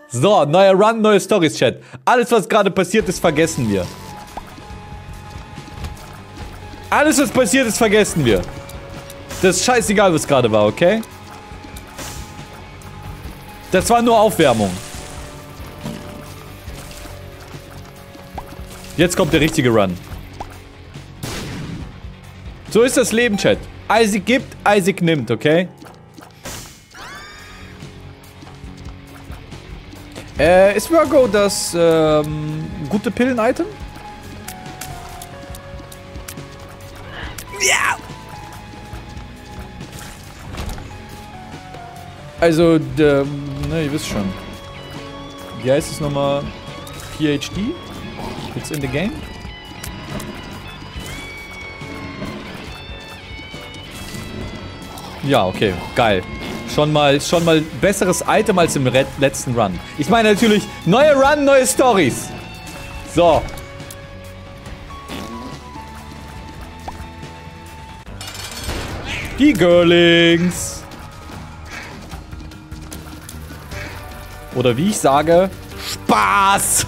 So, neuer Run, neue Stories, Chat. Alles, was gerade passiert ist, vergessen wir. Alles, was passiert ist, vergessen wir. Das ist scheißegal, was gerade war, okay? Das war nur Aufwärmung. Jetzt kommt der richtige Run. So ist das Leben, Chat. Isaac gibt, Isaac nimmt, okay? Ist Virgo das gute Pillen-Item? Ja! Also, ne, ihr wisst schon. Wie heißt es nochmal? PhD? It's in the game? Ja, okay, geil. Schon mal besseres Item als im letzten Run. Ich meine natürlich, neuer Run, neue Stories. So. Die Girlings. Oder wie ich sage, Spaß.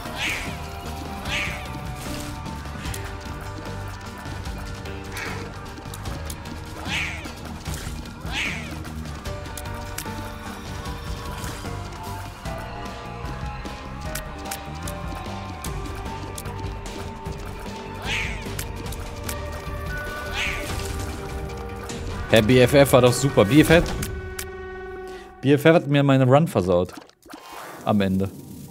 Herr BFF war doch super. BFF hat mir meine Run versaut. Am Ende.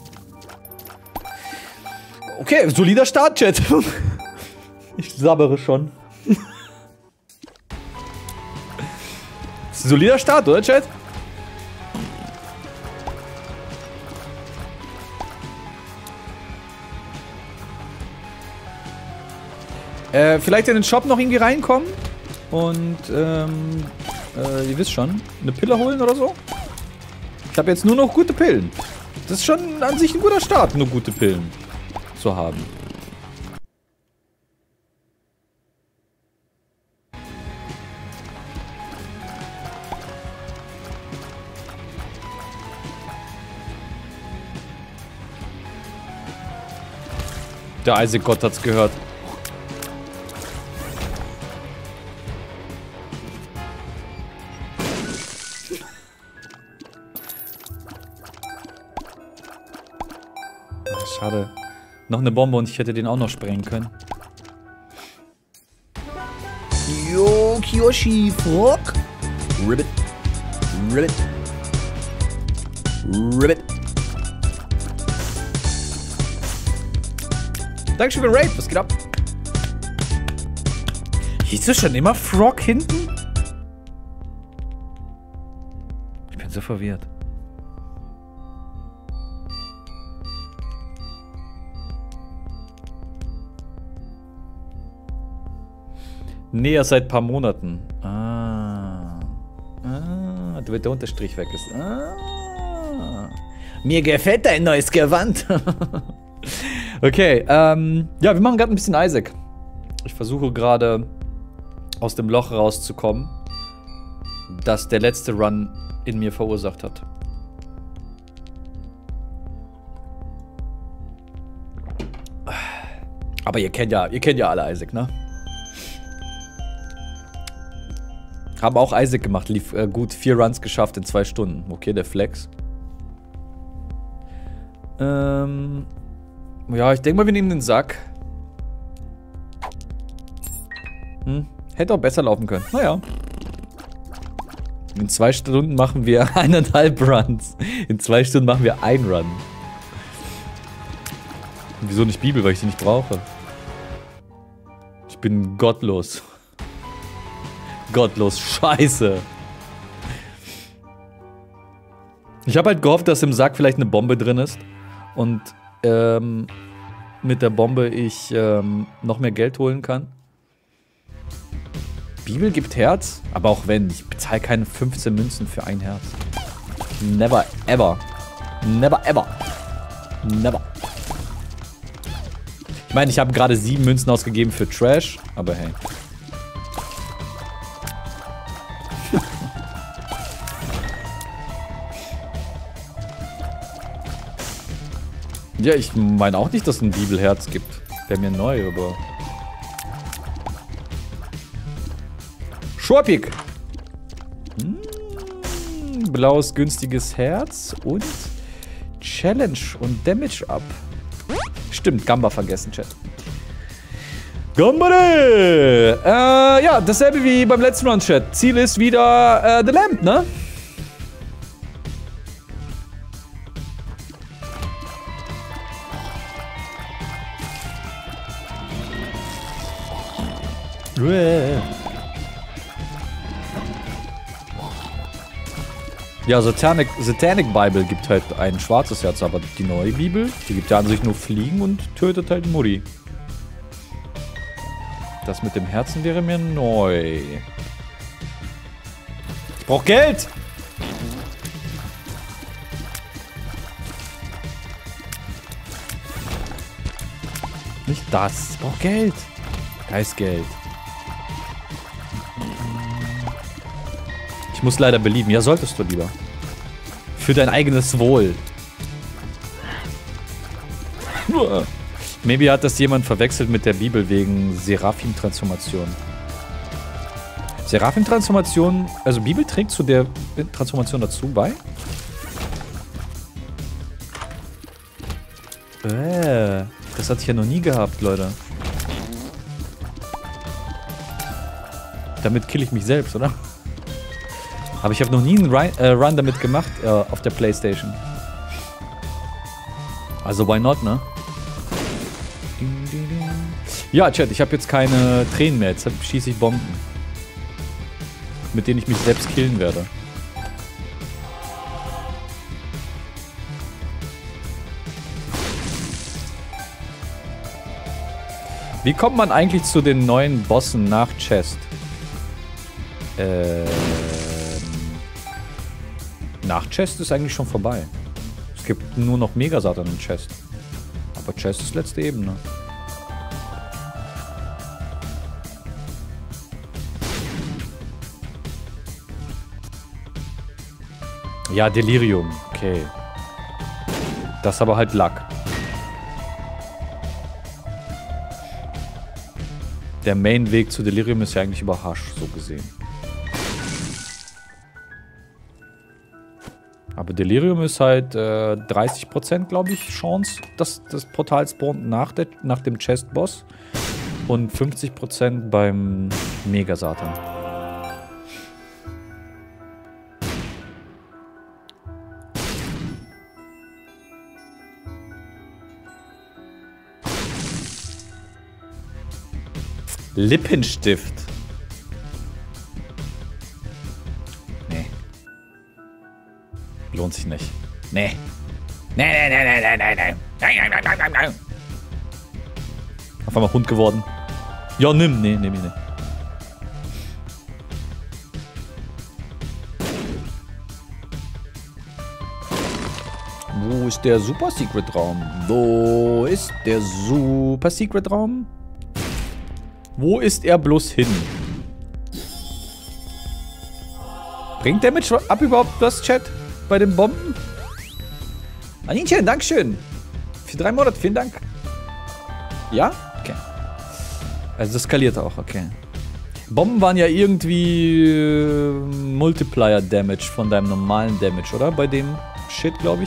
Okay, solider Start, Chat. Ich sabbere schon. Solider Start, oder, Chat? Vielleicht in den Shop noch irgendwie reinkommen. Und, ihr wisst schon, eine Pille holen oder so. Ich habe jetzt nur noch gute Pillen. Das ist schon an sich ein guter Start, nur gute Pillen zu haben. Der Isaac-Gott hat's gehört. Schade. Noch eine Bombe und ich hätte den auch noch sprengen können. Yo, Kiyoshi, fuck. Ribbit. Ribbit. Ribbit. Dankeschön für Raid, was geht ab? Hieß es schon immer Frog hinten? Ich bin so verwirrt. Nee, erst seit ein paar Monaten. Der Unterstrich weg ist. Mir gefällt dein neues Gewand. Okay, ja, wir machen gerade ein bisschen Isaac. Ich versuche gerade aus dem Loch rauszukommen, das der letzte Run in mir verursacht hat. Aber ihr kennt ja alle Isaac, ne? Haben auch Isaac gemacht, lief gut 4 Runs geschafft in 2 Stunden. Okay, der Flex. Ja, ich denke mal, wir nehmen den Sack. Hätte auch besser laufen können. Naja. In 2 Stunden machen wir 1,5 Runs. In 2 Stunden machen wir 1 Run. Und wieso nicht Bibel? Weil ich die nicht brauche. Ich bin gottlos. Gottlos, scheiße. Ich habe halt gehofft, dass im Sack vielleicht eine Bombe drin ist. Und mit der Bombe ich noch mehr Geld holen kann. Bibel gibt Herz, aber auch wenn, ich bezahle keine 15 Münzen für ein Herz. Never ever. Never ever. Never. Ich meine, ich habe gerade 7 Münzen ausgegeben für Trash, aber hey. Ja, ich meine auch nicht, dass es ein Bibelherz gibt. Wäre mir neu, aber... Schorpik! Blaues, günstiges Herz und Challenge und Damage Up. Stimmt, Gamba vergessen, Chat. Gambare! Ja, dasselbe wie beim letzten Run, Chat. Ziel ist wieder The Lamp, ne? Ja, Satanic Bible gibt halt ein schwarzes Herz, aber die neue Bibel, die gibt ja an sich nur Fliegen und tötet halt Mutti. Das mit dem Herzen wäre mir neu. Ich brauch Geld! Nicht das, ich brauch Geld. Geistgeld. Ich muss leider belieben. Ja, solltest du lieber. Für dein eigenes Wohl. Maybe hat das jemand verwechselt mit der Bibel wegen Seraphim-Transformation. Seraphim-Transformation, also Bibel trägt zu der Transformation dazu bei? Das hatte ich ja noch nie gehabt, Leute. Damit kill ich mich selbst, oder? Aber ich habe noch nie einen Run damit gemacht auf der Playstation. Also why not, ne? Ja, Chat, ich habe jetzt keine Tränen mehr. Jetzt schieße ich Bomben. Mit denen ich mich selbst killen werde. Wie kommt man eigentlich zu den neuen Bossen nach Chest? Nach Chest ist eigentlich schon vorbei. Es gibt nur noch Megasatan in Chest. Aber Chest ist letzte Ebene. Ja, Delirium. Okay. Das ist aber halt Lack. Der Main-Weg zu Delirium ist ja eigentlich über Hush, so gesehen. Aber Delirium ist halt 30%, glaube ich, Chance, dass das Portal spawnt nach dem Chest-Boss. Und 50% beim Megasatan. Lippenstift. Nee. Lohnt sich nicht. Nee. Nee. Auf einmal Hund geworden. Ja, nimm. Nee, nehm ich nicht. Wo ist der Super Secret Raum? Wo ist der Super Secret Raum? Wo ist er bloß hin? Bringt Damage ab überhaupt was, Chat? Bei den Bomben? Aninchen, Dankeschön. Für 3 Monate, vielen Dank. Ja? Okay. Also das skaliert auch, okay. Bomben waren ja irgendwie Multiplier Damage von deinem normalen Damage, oder? Bei dem Shit, glaube ich.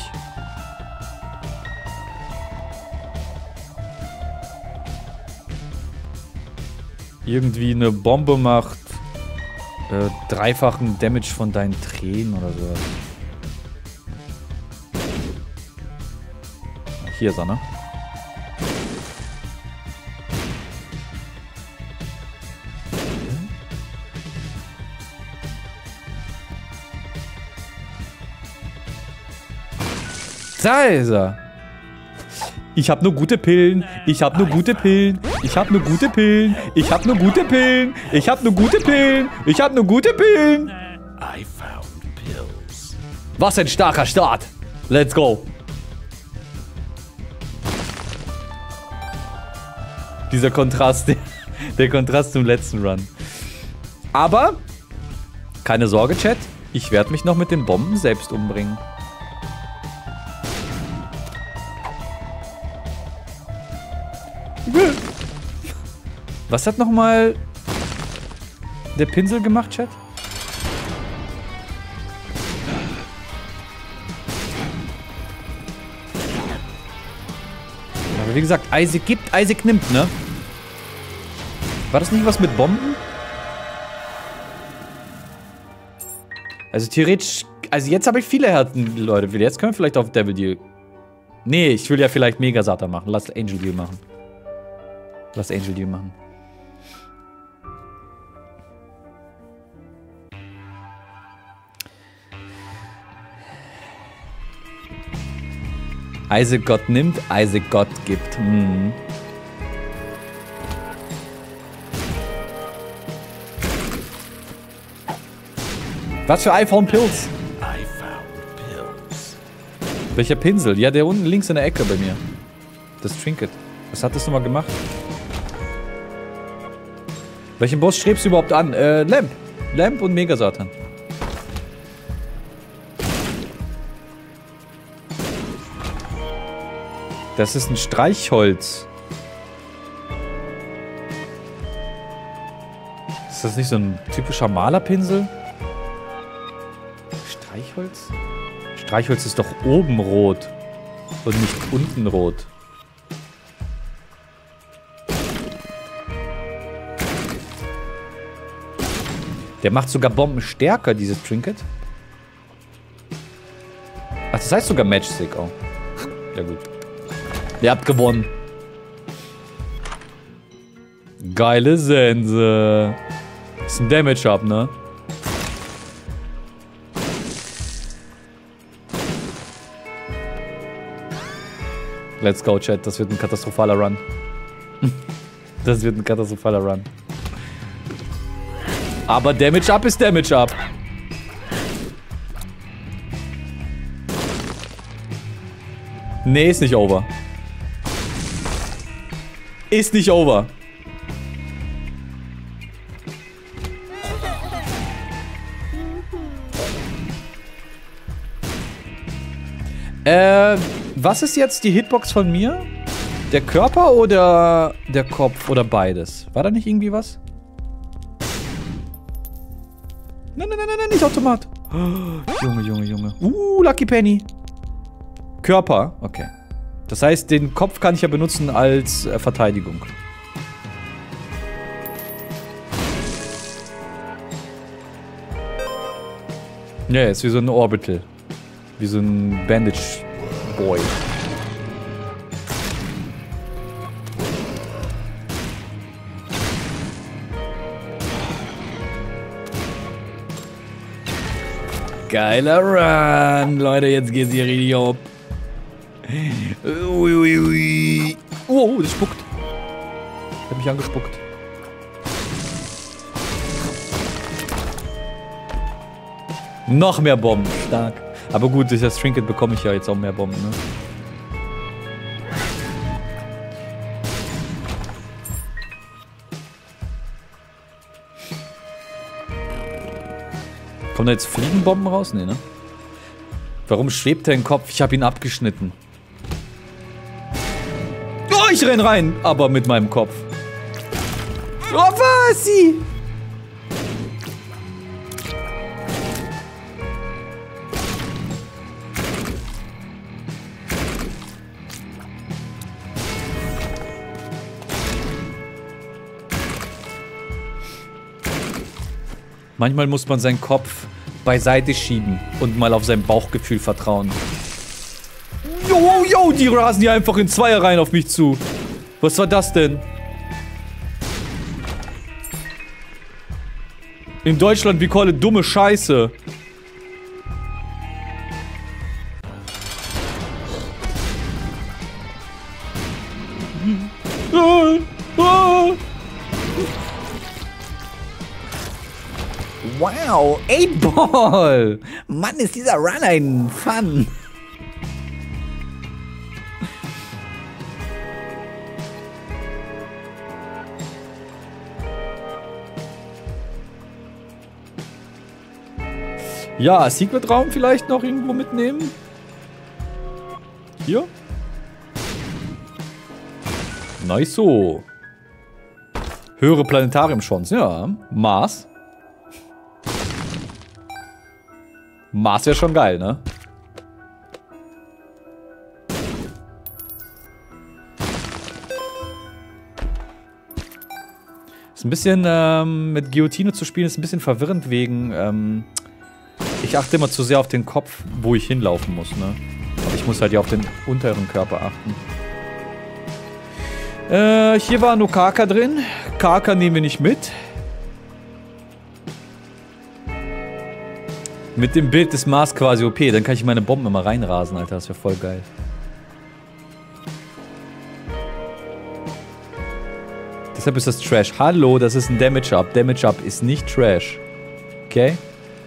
Irgendwie eine Bombe macht dreifachen Damage von deinen Tränen oder so. Hier ist er, ne? Da ist er. Ich hab nur gute Pillen. Ich hab nur gute Pillen. Ich hab nur gute Pillen. Ich hab nur gute Pillen. Ich hab nur gute Pillen. Ich hab nur gute Pillen. Was ein starker Start. Let's go. Dieser Kontrast. Der Kontrast zum letzten Run. Aber keine Sorge, Chat. Ich werde mich noch mit den Bomben selbst umbringen. Was hat nochmal der Pinsel gemacht, Chat? Aber wie gesagt, Isaac gibt, Isaac nimmt, ne? War das nicht was mit Bomben? Also theoretisch... Also jetzt habe ich viele Herzen, Leute. Jetzt können wir vielleicht auf Devil Deal... Nee, ich will ja vielleicht Mega Satan machen. Lass Angel Deal machen. Lass Angel Deal machen. Isaac Gott nimmt, Isaac Gott gibt. Hm. Was für iPhone Pills? Welcher Pinsel? Ja, der unten links in der Ecke bei mir. Das Trinket. Was hat das nochmal gemacht? Welchen Boss strebst du überhaupt an? Lamp. Lamp und Mega Satan. Das ist ein Streichholz. Ist das nicht so ein typischer Malerpinsel? Streichholz? Streichholz ist doch oben rot und nicht unten rot. Der macht sogar Bomben stärker, dieses Trinket. Ach, das heißt sogar Matchstick auch. Ja gut. Ihr habt gewonnen. Geile Sense. Ist ein Damage-Up, ne? Let's go, Chat. Das wird ein katastrophaler Run. Das wird ein katastrophaler Run. Aber Damage-Up ist Damage-Up. Nee, ist nicht over. Ist nicht over. Was ist jetzt die Hitbox von mir? Der Körper oder der Kopf oder beides? War da nicht irgendwie was? Nein, nein, nein, nein, nicht Automat. Oh, Junge, Junge, Junge. Lucky Penny. Körper, okay. Das heißt, den Kopf kann ich ja benutzen als Verteidigung. Ja, ist wie so ein Orbital. Wie so ein Bandage Boy. Geiler Run. Leute, jetzt geht's hier richtig ab. Ui, ui, ui. Oh, das spuckt. Hat mich angespuckt. Noch mehr Bomben. Stark. Aber gut, durch das Trinket bekomme ich ja jetzt auch mehr Bomben, ne? Kommen da jetzt Fliegenbomben raus? Nee, ne? Warum schwebt er im Kopf? Ich habe ihn abgeschnitten. Oh, ich renn rein! Aber mit meinem Kopf. Oh, was? Sie? Manchmal muss man seinen Kopf beiseite schieben und mal auf sein Bauchgefühl vertrauen. Jo, jo, die rasen hier einfach in Zweier rein auf mich zu. Was war das denn? In Deutschland, wir callen dumme Scheiße. Wow, 8-Ball! Mann, ist dieser Run ein Fun! Ja, Secret-Raum vielleicht noch irgendwo mitnehmen? Hier? Nice so. Höhere Planetariumchancen, ja. Mars. Mars wäre schon geil, ne? Ist ein bisschen, mit Guillotine zu spielen, ist ein bisschen verwirrend wegen, ich achte immer zu sehr auf den Kopf, wo ich hinlaufen muss, ne? Aber ich muss halt ja auf den unteren Körper achten. Hier war nur Kaka drin. Kaka nehmen wir nicht mit. Mit dem Bild des Mars quasi OP, dann kann ich meine Bomben immer reinrasen, Alter. Das wäre voll geil. Deshalb ist das Trash. Hallo, das ist ein Damage-Up. Damage-Up ist nicht Trash. Okay?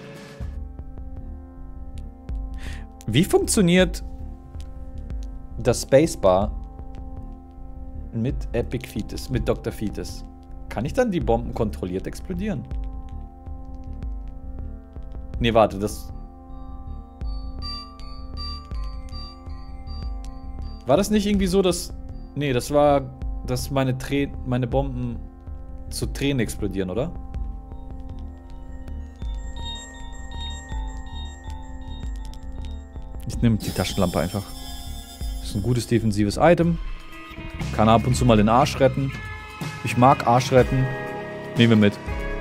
Wie funktioniert das Spacebar mit Epic Fetus, mit Dr. Fetus? Kann ich dann die Bomben kontrolliert explodieren? Nee, warte, das... War das nicht irgendwie so, dass... Nee, das war... Dass meine Bomben zu Tränen explodieren, oder? Ich nehme die Taschenlampe einfach. Das ist ein gutes defensives Item. Kann ab und zu mal den Arsch retten. Ich mag Arsch retten. Nehmen wir mit.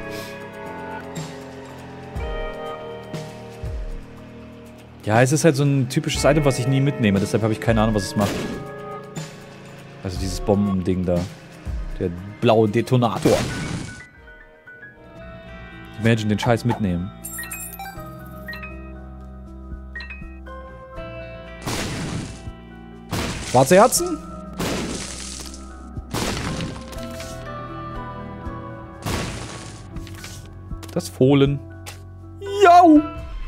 Ja, es ist halt so ein typisches Item, was ich nie mitnehme. Deshalb habe ich keine Ahnung, was es macht. Also dieses Bombending da. Der blaue Detonator. Imagine den Scheiß mitnehmen. Schwarze Herzen? Das Fohlen. Jau!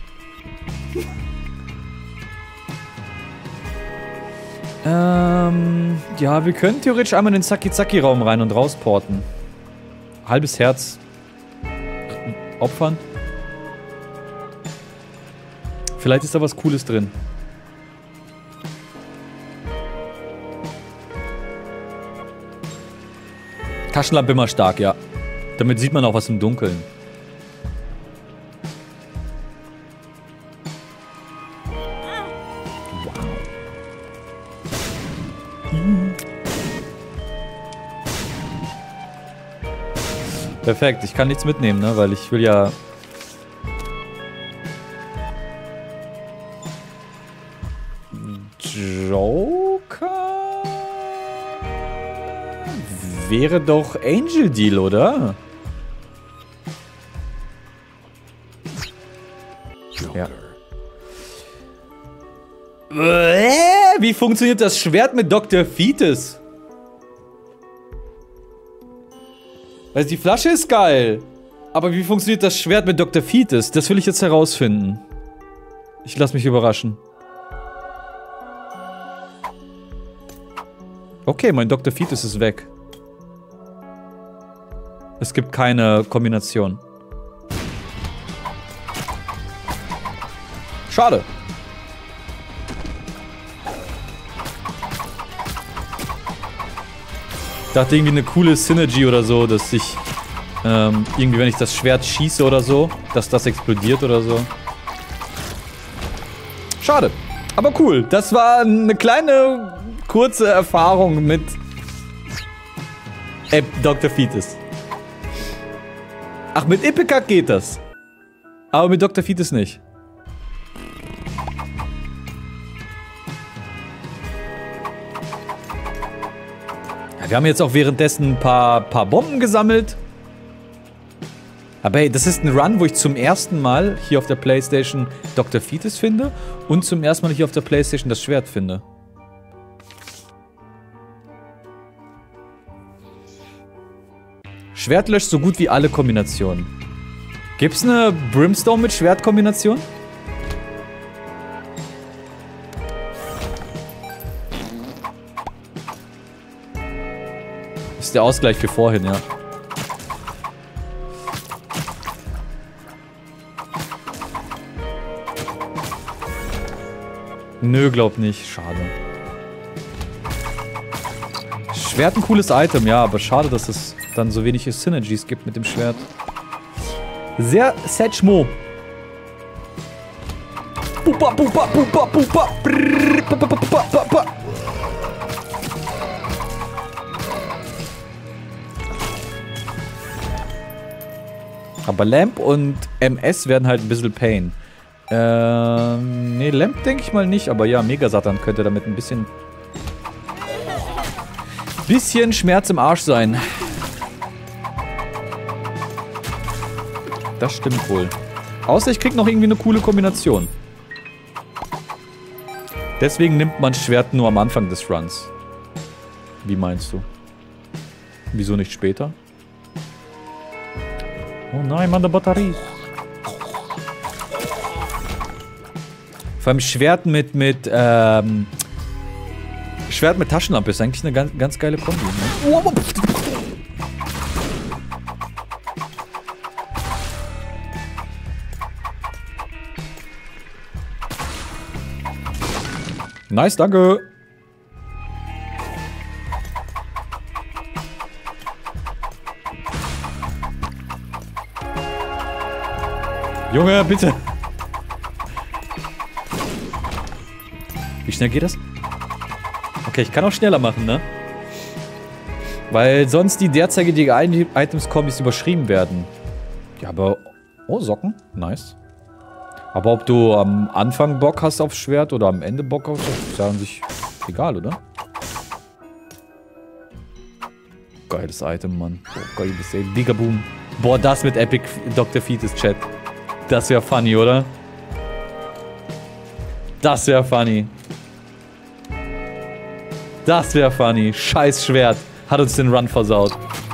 Ja, wir können theoretisch einmal in den Saki-Zaki-Raum rein und rausporten. Halbes Herz opfern. Vielleicht ist da was Cooles drin. Taschenlampe immer stark, ja. Damit sieht man auch was im Dunkeln. Perfekt, ich kann nichts mitnehmen, ne, weil ich will ja... Joker? Wäre doch Angel Deal, oder? Ja. Wie funktioniert das Schwert mit Dr. Fetus? Also die Flasche ist geil. Aber wie funktioniert das Schwert mit Dr. Fetus? Das will ich jetzt herausfinden. Ich lasse mich überraschen. Okay, mein Dr. Fetus ist weg. Es gibt keine Kombination. Schade. Ich dachte irgendwie eine coole Synergy oder so, dass ich irgendwie, wenn ich das Schwert schieße oder so, dass das explodiert oder so. Schade. Aber cool. Das war eine kleine, kurze Erfahrung mit Dr. Fetus. Ach, mit Ipecac geht das. Aber mit Dr. Fetus nicht. Wir haben jetzt auch währenddessen ein paar Bomben gesammelt. Aber hey, das ist ein Run, wo ich zum ersten Mal hier auf der PlayStation Dr. Fetus finde und zum ersten Mal hier auf der PlayStation das Schwert finde. Schwert löscht so gut wie alle Kombinationen. Gibt's eine Brimstone mit Schwertkombination? Ist der Ausgleich für vorhin, ja. Nö, glaub nicht. Schade. Schwert ein cooles Item, ja, aber schade, dass es dann so wenige Synergies gibt mit dem Schwert. Sehr Setchmo. Bupa, bupa, bupa, bupa. Brrr, bupa, bupa, bupa. Aber Lamp und MS werden halt ein bisschen Pain. Nee, Lamp denke ich mal nicht, aber ja, Mega-Satan könnte damit ein bisschen Schmerz im Arsch sein. Das stimmt wohl. Außer ich krieg noch irgendwie eine coole Kombination. Deswegen nimmt man Schwert nur am Anfang des Runs. Wie meinst du? Wieso nicht später? Oh nein, meine Batterie. Vor allem Schwert mit Taschenlampe ist eigentlich eine ganz geile Kombi. Ne? Nice, danke. Junge, bitte. Wie schnell geht das? Okay, ich kann auch schneller machen, ne? Weil sonst die derzeitige Items-Kombis überschrieben werden. Ja, aber... Oh, Socken. Nice. Aber ob du am Anfang Bock hast auf Schwert oder am Ende Bock auf Schwert, ist ja an sich egal, oder? Geiles Item, Mann. Oh, geiles Item. Digaboom. Boah, das mit Epic Dr. Fetus Chat. Das wäre funny, oder? Das wäre funny. Das wäre funny. Scheiß Schwert. Hat uns den Run versaut.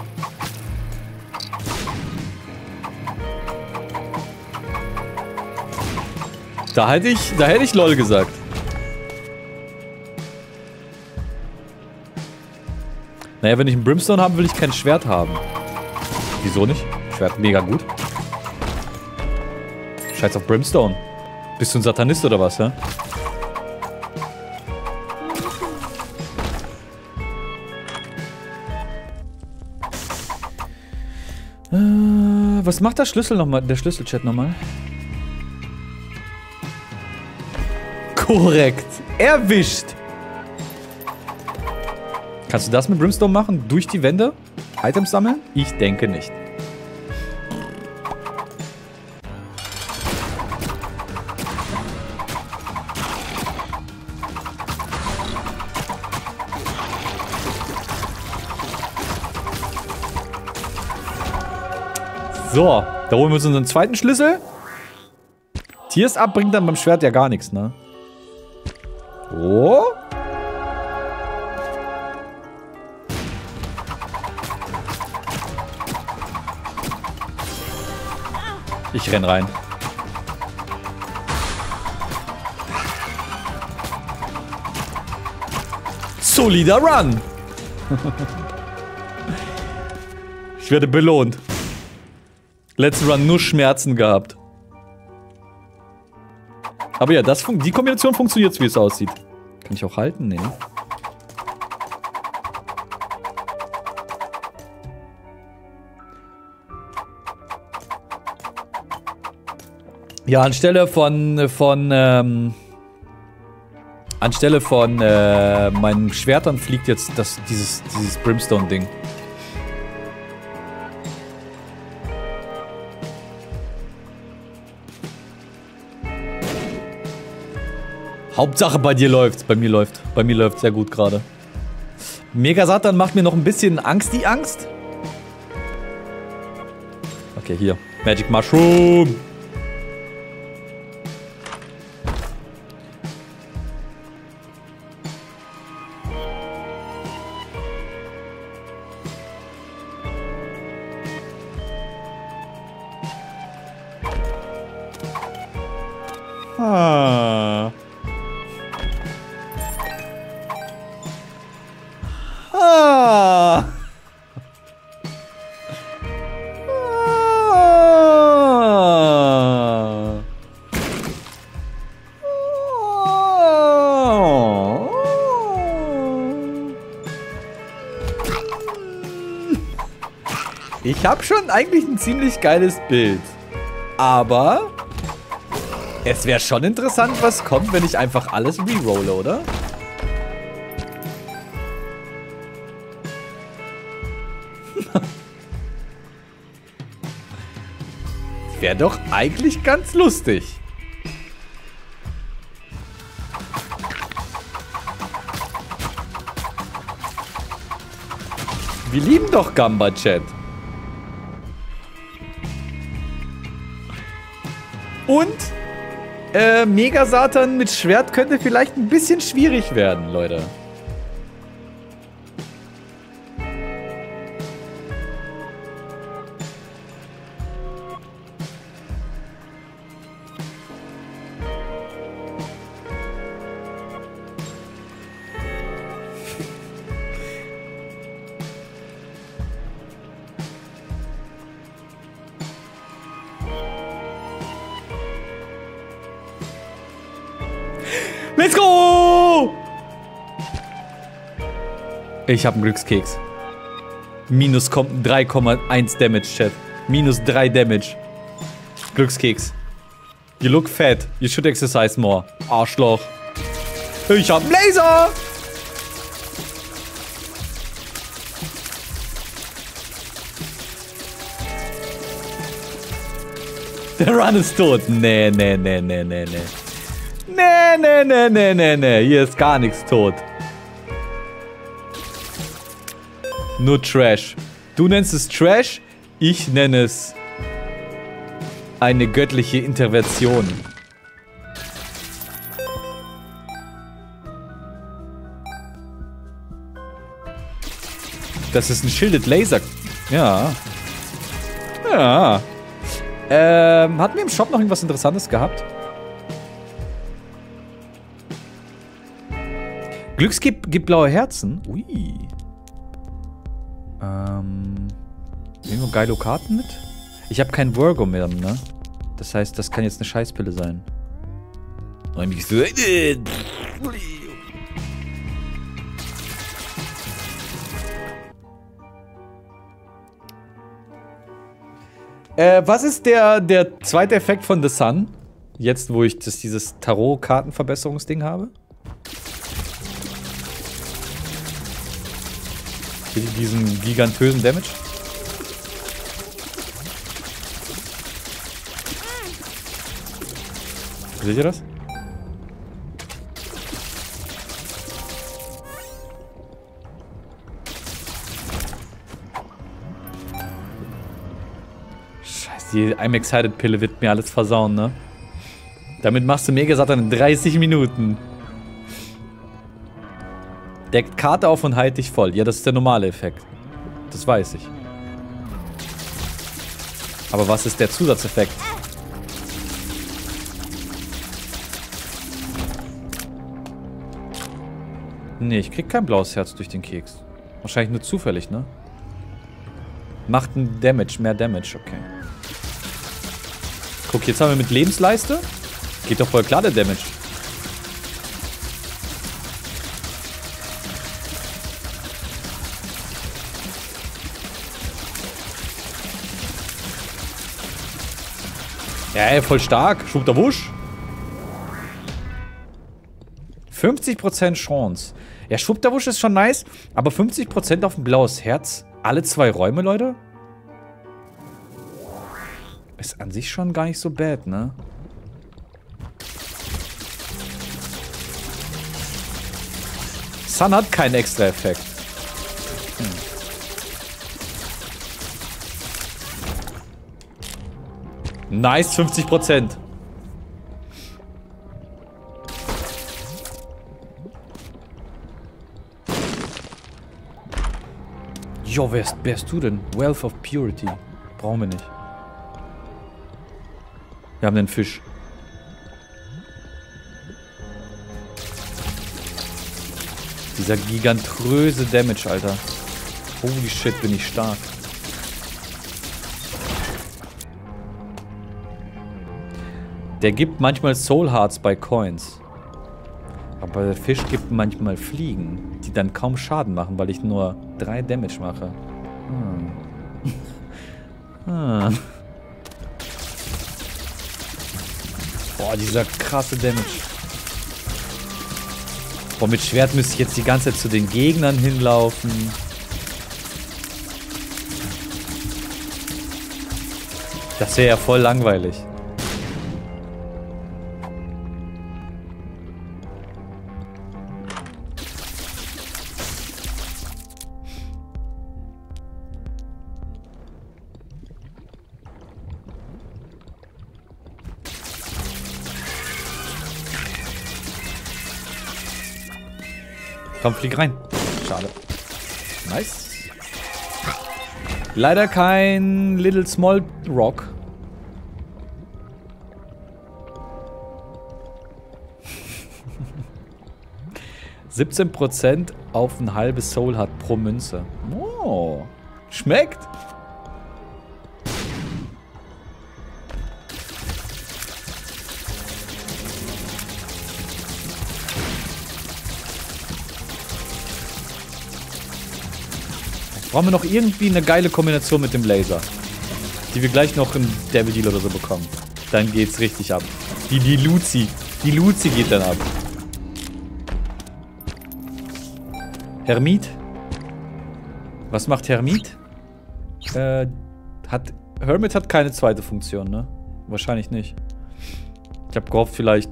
Da hätte ich LOL gesagt. Naja, wenn ich einen Brimstone haben will, ich kein Schwert haben. Wieso nicht? Schwert mega gut. Scheiß auf Brimstone. Bist du ein Satanist oder was, hä? Was macht der Schlüssel nochmal? Der Schlüsselchat nochmal? Korrekt. Erwischt. Kannst du das mit Brimstone machen? Durch die Wände? Items sammeln? Ich denke nicht. So, da holen wir uns unseren zweiten Schlüssel. Tiers ab bringt dann beim Schwert ja gar nichts, ne? Oh. Ich renn rein. Solider Run! Ich werde belohnt. Letzten Run nur Schmerzen gehabt. Aber ja, die Kombination funktioniert, so wie es aussieht. Kann ich auch halten? Nee. Ja, anstelle von meinen Schwertern fliegt jetzt dieses Brimstone-Ding. Hauptsache bei dir läuft's. Bei mir läuft's sehr gut gerade. Mega-Satan macht mir noch ein bisschen Angst, die Angst. Okay, hier. Magic Mushroom. Ah. Ah. Ich habe schon eigentlich ein ziemlich geiles Bild. Aber es wäre schon interessant, was kommt, wenn ich einfach alles rerolle, oder? Wäre doch eigentlich ganz lustig. Wir lieben doch Gamba, Chat. Und Mega Satan mit Schwert könnte vielleicht ein bisschen schwierig werden, Leute. Let's go! Ich habe einen Glückskeks. Minus 3,1 Damage, Chat. Minus 3 Damage. Glückskeks. You look fat. You should exercise more. Arschloch. Ich hab einen Laser! Der Run ist tot. Nee. Nee. Hier ist gar nichts tot. Nur Trash. Du nennst es Trash, ich nenne es eine göttliche Intervention. Das ist ein Shielded Laser. Ja. Ja. Hatten wir im Shop noch irgendwas Interessantes gehabt? Glücksgib gibt blaue Herzen. Ui. Nehmen wir geile Karten mit? Ich habe kein Virgo mehr, ne? Das heißt, das kann jetzt eine Scheißpille sein. Und ich so... was ist der zweite Effekt von The Sun? Jetzt, wo ich dieses Tarot-Kartenverbesserungsding habe? Diesen gigantösen Damage. Seht ihr das? Scheiße, die I'm Excited Pille wird mir alles versauen, ne? Damit machst du Mega Satan in 30 Minuten. Deckt Karte auf und halt dich voll. Ja, das ist der normale Effekt. Das weiß ich. Aber was ist der Zusatzeffekt? Nee, ich krieg kein blaues Herz durch den Keks. Wahrscheinlich nur zufällig, ne? Macht ein Damage, mehr Damage, okay. Guck, jetzt haben wir mit Lebensleiste. Geht doch voll klar, der Damage. Ja, ey, voll stark. Schwuppderwusch. 50% Chance. Ja, Schwuppderwusch ist schon nice, aber 50% auf ein blaues Herz. Alle 2 Räume, Leute? Ist an sich schon gar nicht so bad, ne? Sun hat keinen extra Effekt. Nice, 50%. Jo, wer bist du denn? Wealth of Purity. Brauchen wir nicht. Wir haben den Fisch. Dieser gigantröse Damage, Alter. Holy shit, bin ich stark. Der gibt manchmal Soul Hearts bei Coins. Aber der Fisch gibt manchmal Fliegen, die dann kaum Schaden machen, weil ich nur 3 Damage mache. Ah. Boah, dieser krasse Damage. Boah, mit Schwert müsste ich jetzt die ganze Zeit zu den Gegnern hinlaufen. Das wäre ja voll langweilig. Komm, flieg rein. Schade. Nice. Leider kein Little Small Rock. %17 auf ein halbes Soul hat pro Münze. Oh. Schmeckt. Brauchen wir noch irgendwie eine geile Kombination mit dem Laser. Die wir gleich noch im Devil Deal oder so bekommen. Dann geht's richtig ab. Die Luzi. Die Luzi geht dann ab. Hermit? Was macht Hermit? Hermit hat keine zweite Funktion, ne? Wahrscheinlich nicht. Ich hab gehofft, vielleicht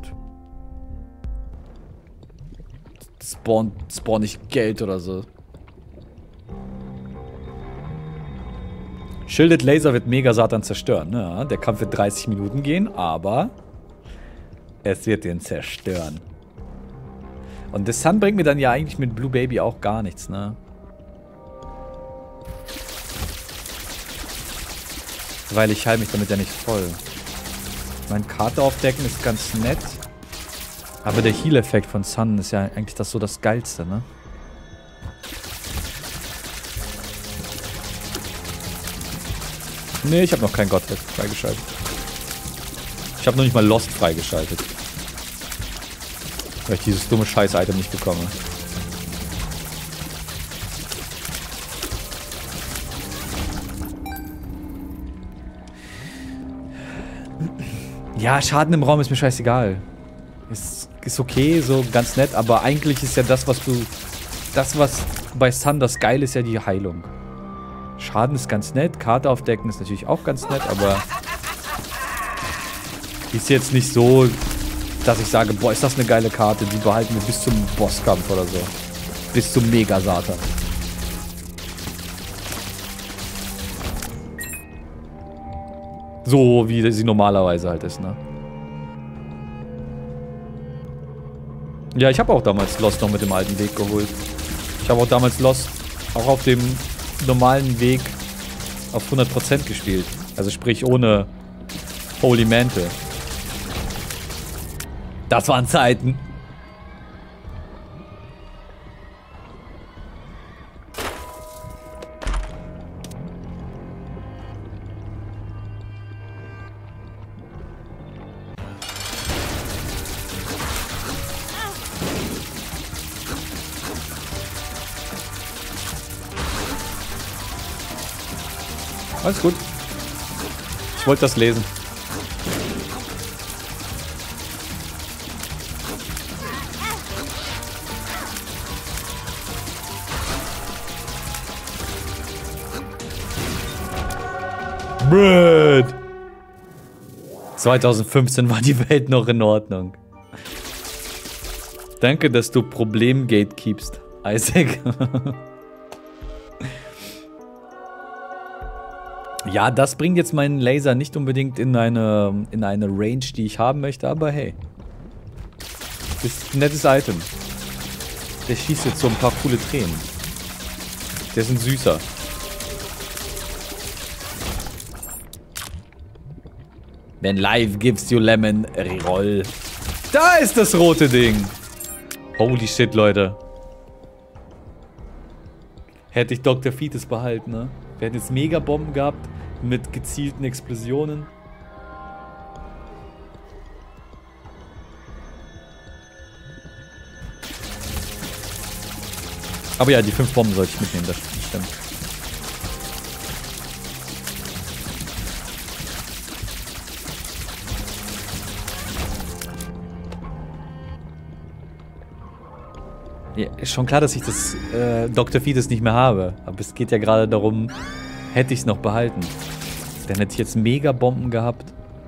spawn ich Geld oder so. Shielded Laser wird Mega Satan zerstören. Ja, der Kampf wird 30 Minuten gehen, aber es wird den zerstören. Und das Sun bringt mir dann ja eigentlich mit Blue Baby auch gar nichts, ne? Weil ich heile mich damit ja nicht voll. Meine Karte aufdecken ist ganz nett. Aber der Heal-Effekt von Sun ist ja eigentlich das so das Geilste, ne? Nee, ich habe noch kein Godhead freigeschaltet. Ich habe noch nicht mal Lost freigeschaltet. Weil ich dieses dumme Scheiß-Item nicht bekomme. Ja, Schaden im Raum ist mir scheißegal. Ist okay, so ganz nett, aber eigentlich ist ja das, was bei Sun das Geile ist, ja die Heilung. Schaden ist ganz nett, Karte aufdecken ist natürlich auch ganz nett, aber ist jetzt nicht so, dass ich sage, boah, ist das eine geile Karte, die behalten wir bis zum Bosskampf oder so. Bis zum Mega-Satan. So, wie sie normalerweise halt ist, ne? Ja, ich habe auch damals Lost noch mit dem alten Weg geholt. Ich habe auch damals Lost auch auf dem normalen Weg auf 100% gespielt. Also sprich ohne Holy Mantle. Das waren Zeiten. Alles gut. Ich wollte das lesen. Brad. 2015 war die Welt noch in Ordnung. Danke, dass du Problem-Gate keepst, Isaac. Ja, das bringt jetzt meinen Laser nicht unbedingt in eine Range, die ich haben möchte, aber hey. Ist ein nettes Item. Der schießt jetzt so ein paar coole Tränen. Der ist ein süßer. When life gives you lemon, reroll. Da ist das rote Ding. Holy shit, Leute. Hätte ich Dr. Fetus behalten, ne? Wir hätten jetzt Megabomben gehabt mit gezielten Explosionen. Aber ja, die 5 Bomben sollte ich mitnehmen, das stimmt. Ja, ist schon klar, dass ich das Dr. Fetus nicht mehr habe. Aber es geht ja gerade darum, hätte ich es noch behalten. Dann hätte ich jetzt Mega-Bomben gehabt.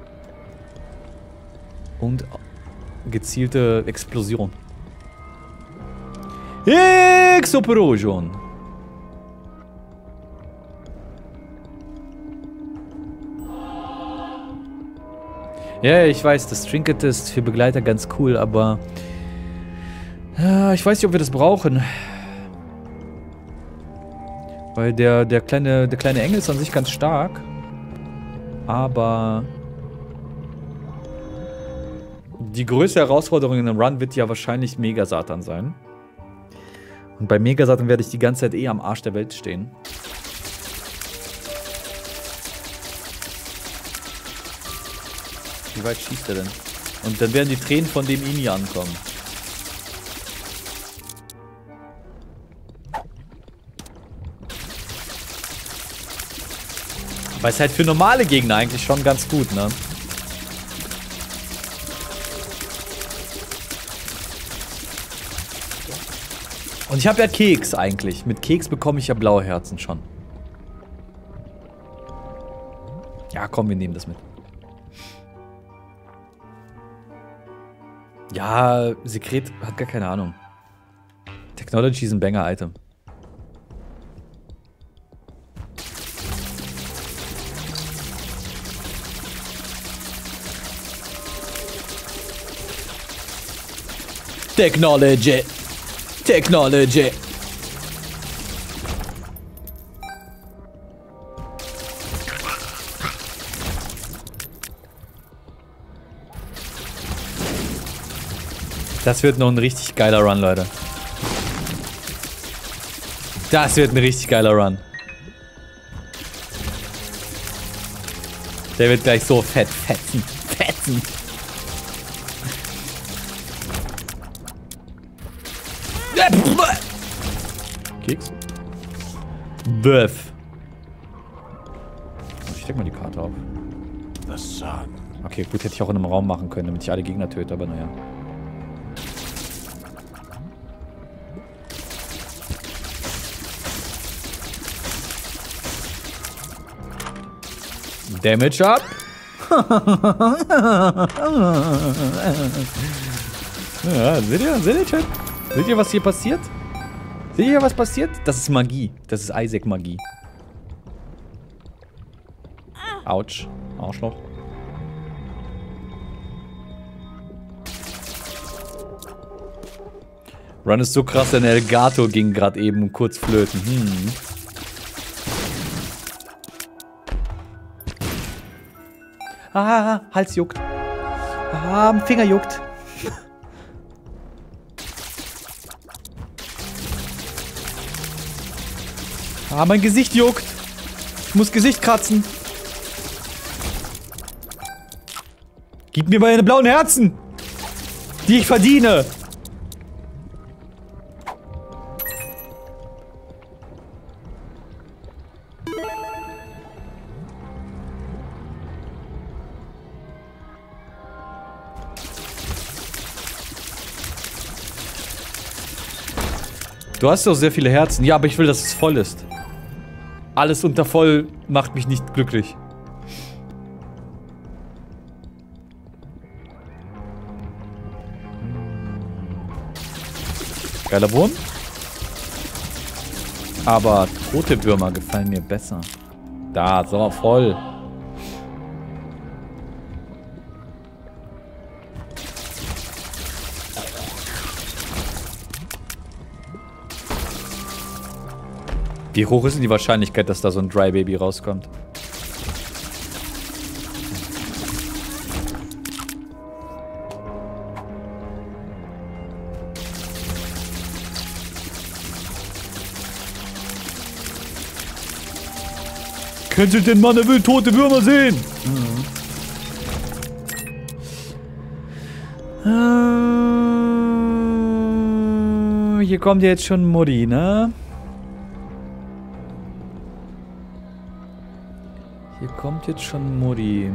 Und gezielte Explosion. Explosion. Ja, ich weiß, das Trinket ist für Begleiter ganz cool, aber ich weiß nicht, ob wir das brauchen. Weil der kleine Engel ist an sich ganz stark. Aber die größte Herausforderung in einem Run wird ja wahrscheinlich Mega Satan sein. Und bei Mega Satan werde ich die ganze Zeit eh am Arsch der Welt stehen. Wie weit schießt er denn? Und dann werden die Tränen von dem Ini ankommen. Aber ist halt für normale Gegner eigentlich schon ganz gut, ne? Und ich habe ja Keks eigentlich. Mit Keks bekomme ich ja blaue Herzen schon. Ja, komm, wir nehmen das mit. Ja, Sekret hat gar keine Ahnung. Technology ist ein Banger-Item. Technology. Technology. Das wird noch ein richtig geiler Run, Leute. Das wird ein richtig geiler Run. Der wird gleich so fetzen. Keks? Böff. Ich steck mal die Karte auf. Okay, gut, hätte ich auch in einem Raum machen können, damit ich alle Gegner töte, aber naja. Damage up. Ja, seht ihr, Chat? Seht ihr, was hier passiert? Seht ihr, was passiert? Das ist Magie. Das ist Isaac-Magie. Autsch. Arschloch. Run ist so krass, denn Elgato ging gerade eben kurz flöten. Ah, Hals juckt. Ah, Finger juckt. Ah, mein Gesicht juckt. Ich muss Gesicht kratzen. Gib mir meine blauen Herzen, die ich verdiene. Du hast doch sehr viele Herzen. Ja, aber ich will, dass es voll ist. Alles unter voll macht mich nicht glücklich. Geiler Wurm. Aber tote Würmer gefallen mir besser. Da, so, voll. Wie hoch ist denn die Wahrscheinlichkeit, dass da so ein Dry Baby rauskommt? Kennt ihr den Mann, der will tote Würmer sehen? Hier kommt jetzt schon Mutti, ne? Hier kommt jetzt schon Mutti.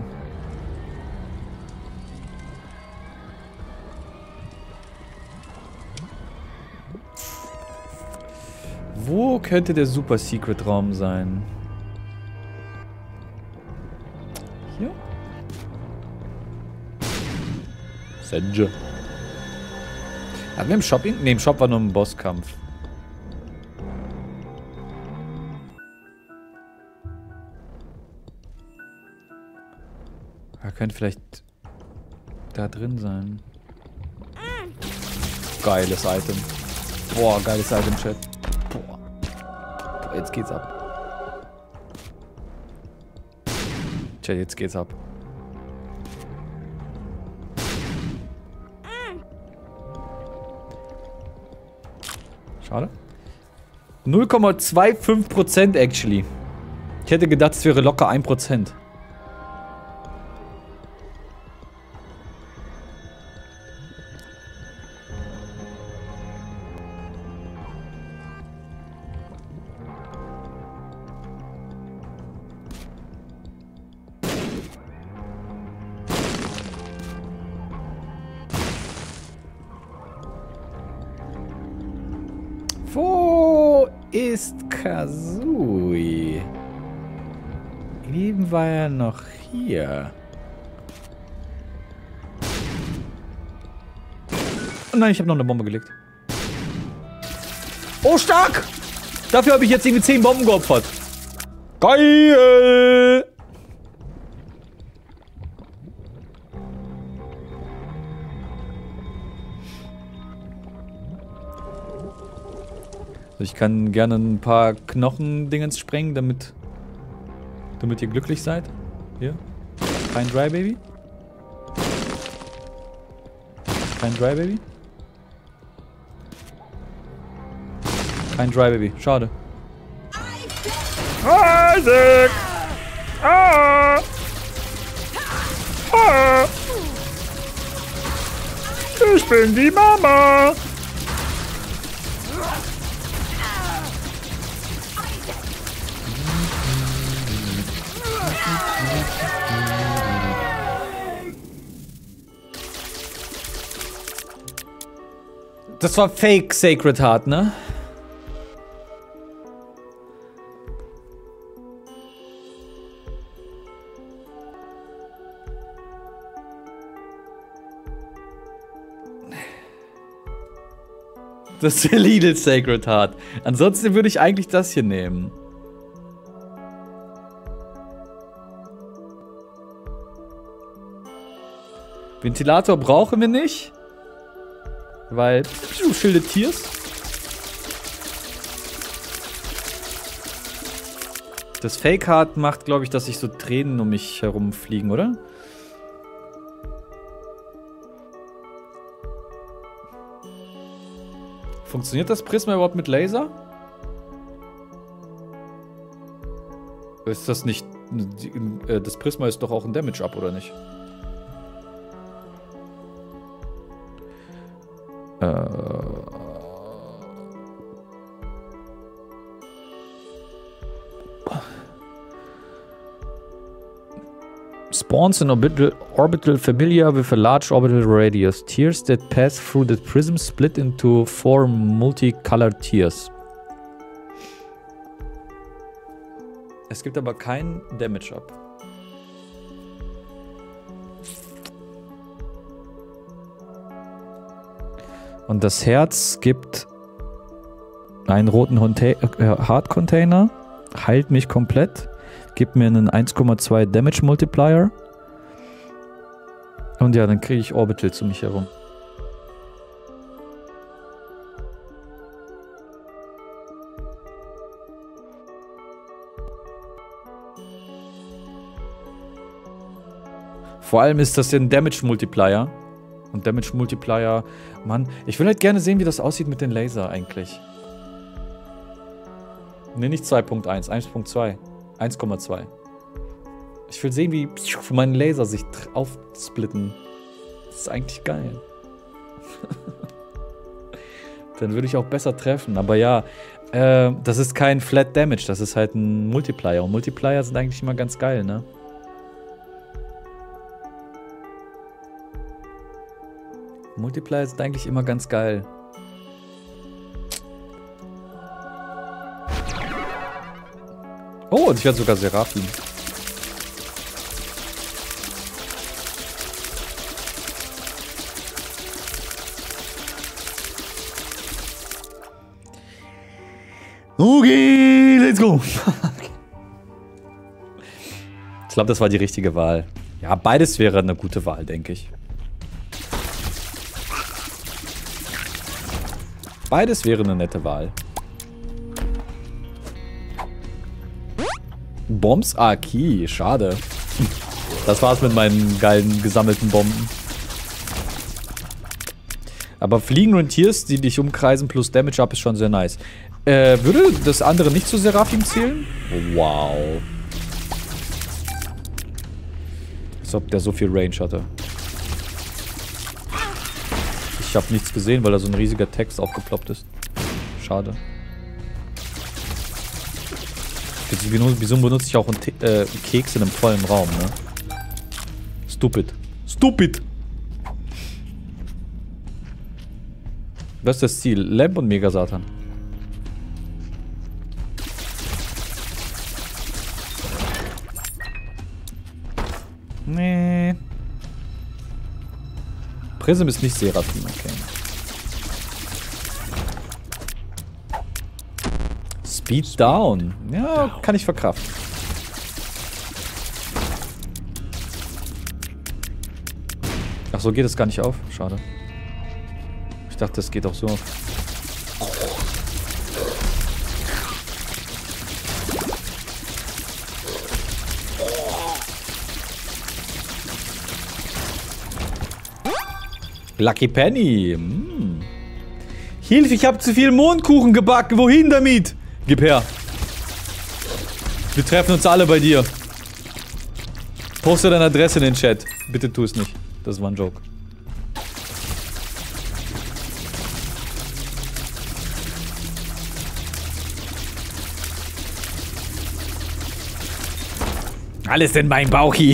Wo könnte der Super Secret Raum sein? Hier? Senje. Hatten wir im Shopping? Ne, im Shop war nur ein Bosskampf. Er könnte vielleicht da drin sein. Geiles Item. Boah, geiles Item, Chat. Boah. Boah, jetzt geht's ab. Chat, jetzt geht's ab. Schade. 0,25% actually. Ich hätte gedacht, es wäre locker 1%. Wo ist Kazooie? Eben war er noch hier. Oh nein, ich habe noch eine Bombe gelegt. Oh, stark! Dafür habe ich jetzt irgendwie 10 Bomben geopfert. Geil! Ich kann gerne ein paar Knochendingens sprengen, damit ihr glücklich seid. Hier. Kein Dry Baby. Kein Dry Baby. Kein Dry Baby. Schade. Isaac! Ah! Ah! Ich bin die Mama! Das war Fake Sacred Heart, ne? Das ist der Lidl Sacred Heart. Ansonsten würde ich eigentlich das hier nehmen. Ventilator brauchen wir nicht. Weil, Schilde Tiers. Das Fake Heart macht, glaube ich, dass sich so Tränen um mich herumfliegen, oder? Funktioniert das Prisma überhaupt mit Laser? Ist das nicht... Das Prisma ist doch auch ein Damage-Up, oder nicht? Spawns an orbital familiar with a large orbital radius. Tears that pass through the prism split into 4 multicolored tears. Es gibt aber kein Damage Up. Und das Herz gibt einen roten Heart Container, heilt mich komplett, gibt mir einen 1,2 Damage Multiplier. Und ja, dann kriege ich Orbital zu mich herum. Vor allem ist das ja ein Damage Multiplier. Und Damage Multiplier, Mann, ich will halt gerne sehen, wie das aussieht mit den Laser eigentlich. Ne, nicht 2.1, 1.2, 1,2. Ich will sehen, wie meine Laser sich aufsplitten. Das ist eigentlich geil. Dann würde ich auch besser treffen. Aber ja, das ist kein Flat Damage, das ist halt ein Multiplier. Und Multiplier sind eigentlich immer ganz geil, ne? Multiplier sind eigentlich immer ganz geil. Oh, und ich werde sogar Seraphim. Okay, let's go. Ich glaube, das war die richtige Wahl. Ja, beides wäre eine gute Wahl, denke ich. Beides wäre eine nette Wahl. Bombs? Ah, Key. Schade. Das war's mit meinen geilen gesammelten Bomben. Aber Fliegen und Tiers, die dich umkreisen plus Damage up, ist schon sehr nice. Würde das andere nicht zu Seraphim zählen? Wow. Als ob der so viel Range hatte. Ich habe nichts gesehen, weil da so ein riesiger Text aufgeploppt ist. Schade. Wieso benutze ich auch einen Keks in einem vollen Raum, ne? Stupid. Stupid! Was ist das Ziel? Lamp und Mega-Satan. Nee. Prism ist nicht Seraphim, okay. Speed down. Ja, kann ich verkraften. Ach so, geht es gar nicht auf? Schade. Ich dachte, das geht auch so auf. Lucky Penny. Hilfe, ich habe zu viel Mondkuchen gebacken. Wohin damit? Gib her. Wir treffen uns alle bei dir. Poste deine Adresse in den Chat. Bitte tu es nicht. Das war ein Joke. Alles in meinem Bauchi.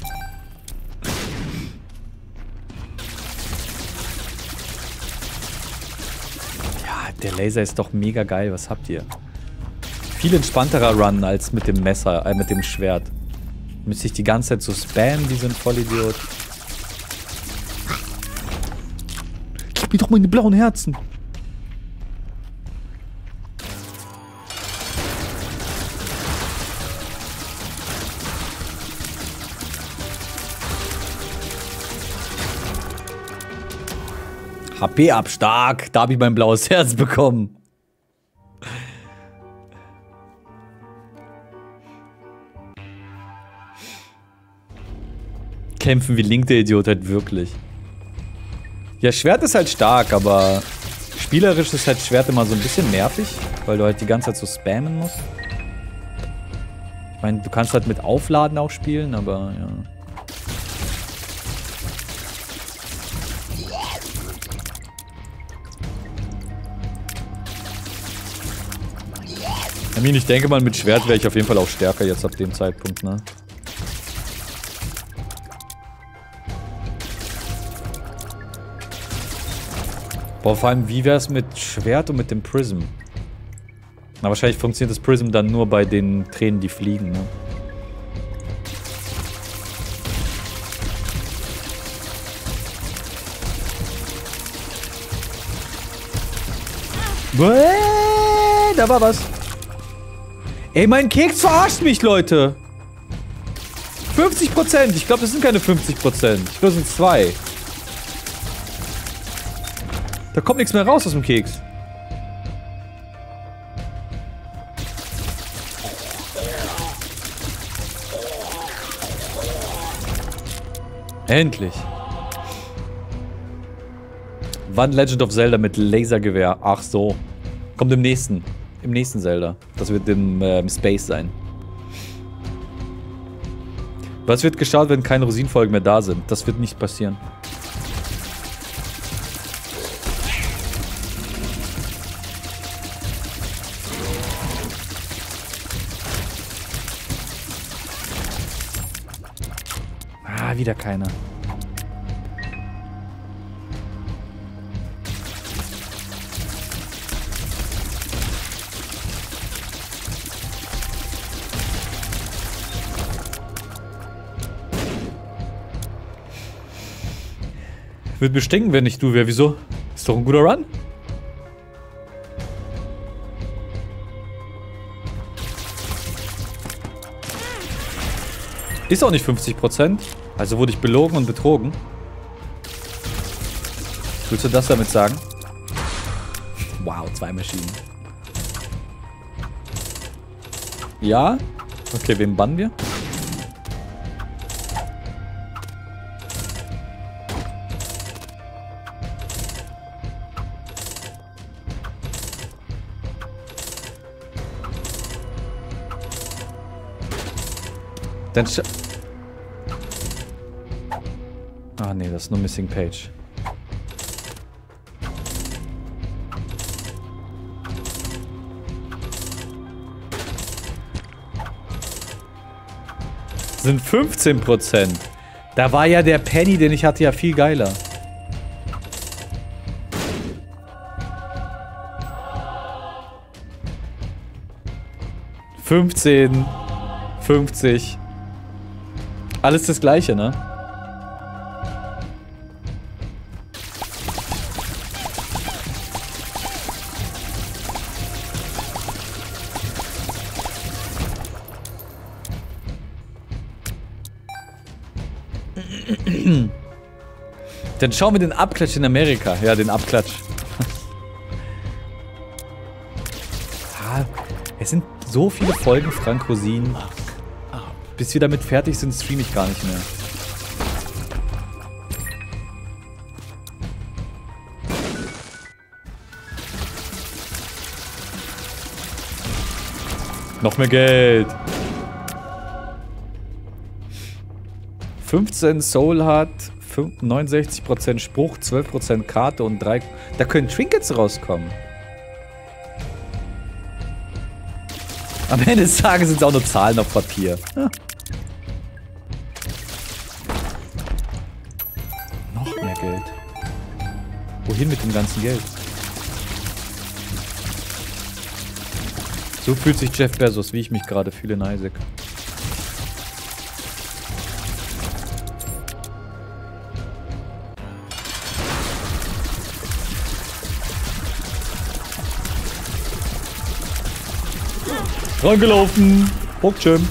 Der Laser ist doch mega geil. Was habt ihr? Viel entspannterer Run als mit dem Messer, mit dem Schwert. Müsste ich die ganze Zeit so spammen, die sind Vollidiot. Gib mir doch mal die blauen Herzen. HP ab, stark. Da habe ich mein blaues Herz bekommen. Kämpfen wie Link, der Idiot, halt wirklich. Ja, Schwert ist halt stark, aber spielerisch ist halt Schwert immer so ein bisschen nervig, weil du halt die ganze Zeit so spammen musst. Ich meine, du kannst halt mit Aufladen auch spielen, aber ja. Ich denke mal, mit Schwert wäre ich auf jeden Fall auch stärker jetzt ab dem Zeitpunkt, ne? Boah, vor allem, wie wäre es mit Schwert und mit dem Prism? Na, wahrscheinlich funktioniert das Prism dann nur bei den Tränen, die fliegen, ne? Da war was. Ey, mein Keks verarscht mich, Leute. 50%. Ich glaube, das sind keine 50%. Ich glaube, das sind 2. Da kommt nichts mehr raus aus dem Keks. Endlich. Wann Legend of Zelda mit Lasergewehr? Ach so. Kommt im nächsten Zelda. Das wird im Space sein. Was wird geschaut, wenn keine Rosinenfolgen mehr da sind? Das wird nicht passieren. Ah, wieder keiner. Würde mir stinken, wenn ich du wäre. Wieso? Ist doch ein guter Run. Ist auch nicht 50%. Also wurde ich belogen und betrogen. Willst du das damit sagen? Wow, 2 Maschinen. Ja? Okay, wem bannen wir? Dann ah nee, das ist nur Missing Page. Sind 15%. Da war ja der Penny, den ich hatte, ja viel geiler. $15, 50. Alles das gleiche, ne? Dann schauen wir den Abklatsch in Amerika. Ja, den Abklatsch. Ah, es sind so viele Folgen Frank Rosin. Bis wir damit fertig sind, streame ich gar nicht mehr. Noch mehr Geld. 15 Soul hat 69% Spruch, 12% Karte und 3... Da können Trinkets rauskommen. Am Ende des Tages sind es auch nur Zahlen auf Papier. Ja. Noch mehr Geld. Wohin mit dem ganzen Geld? So fühlt sich Jeff Bezos, wie ich mich gerade fühle in Isaac. Rangelaufen! Bockchim!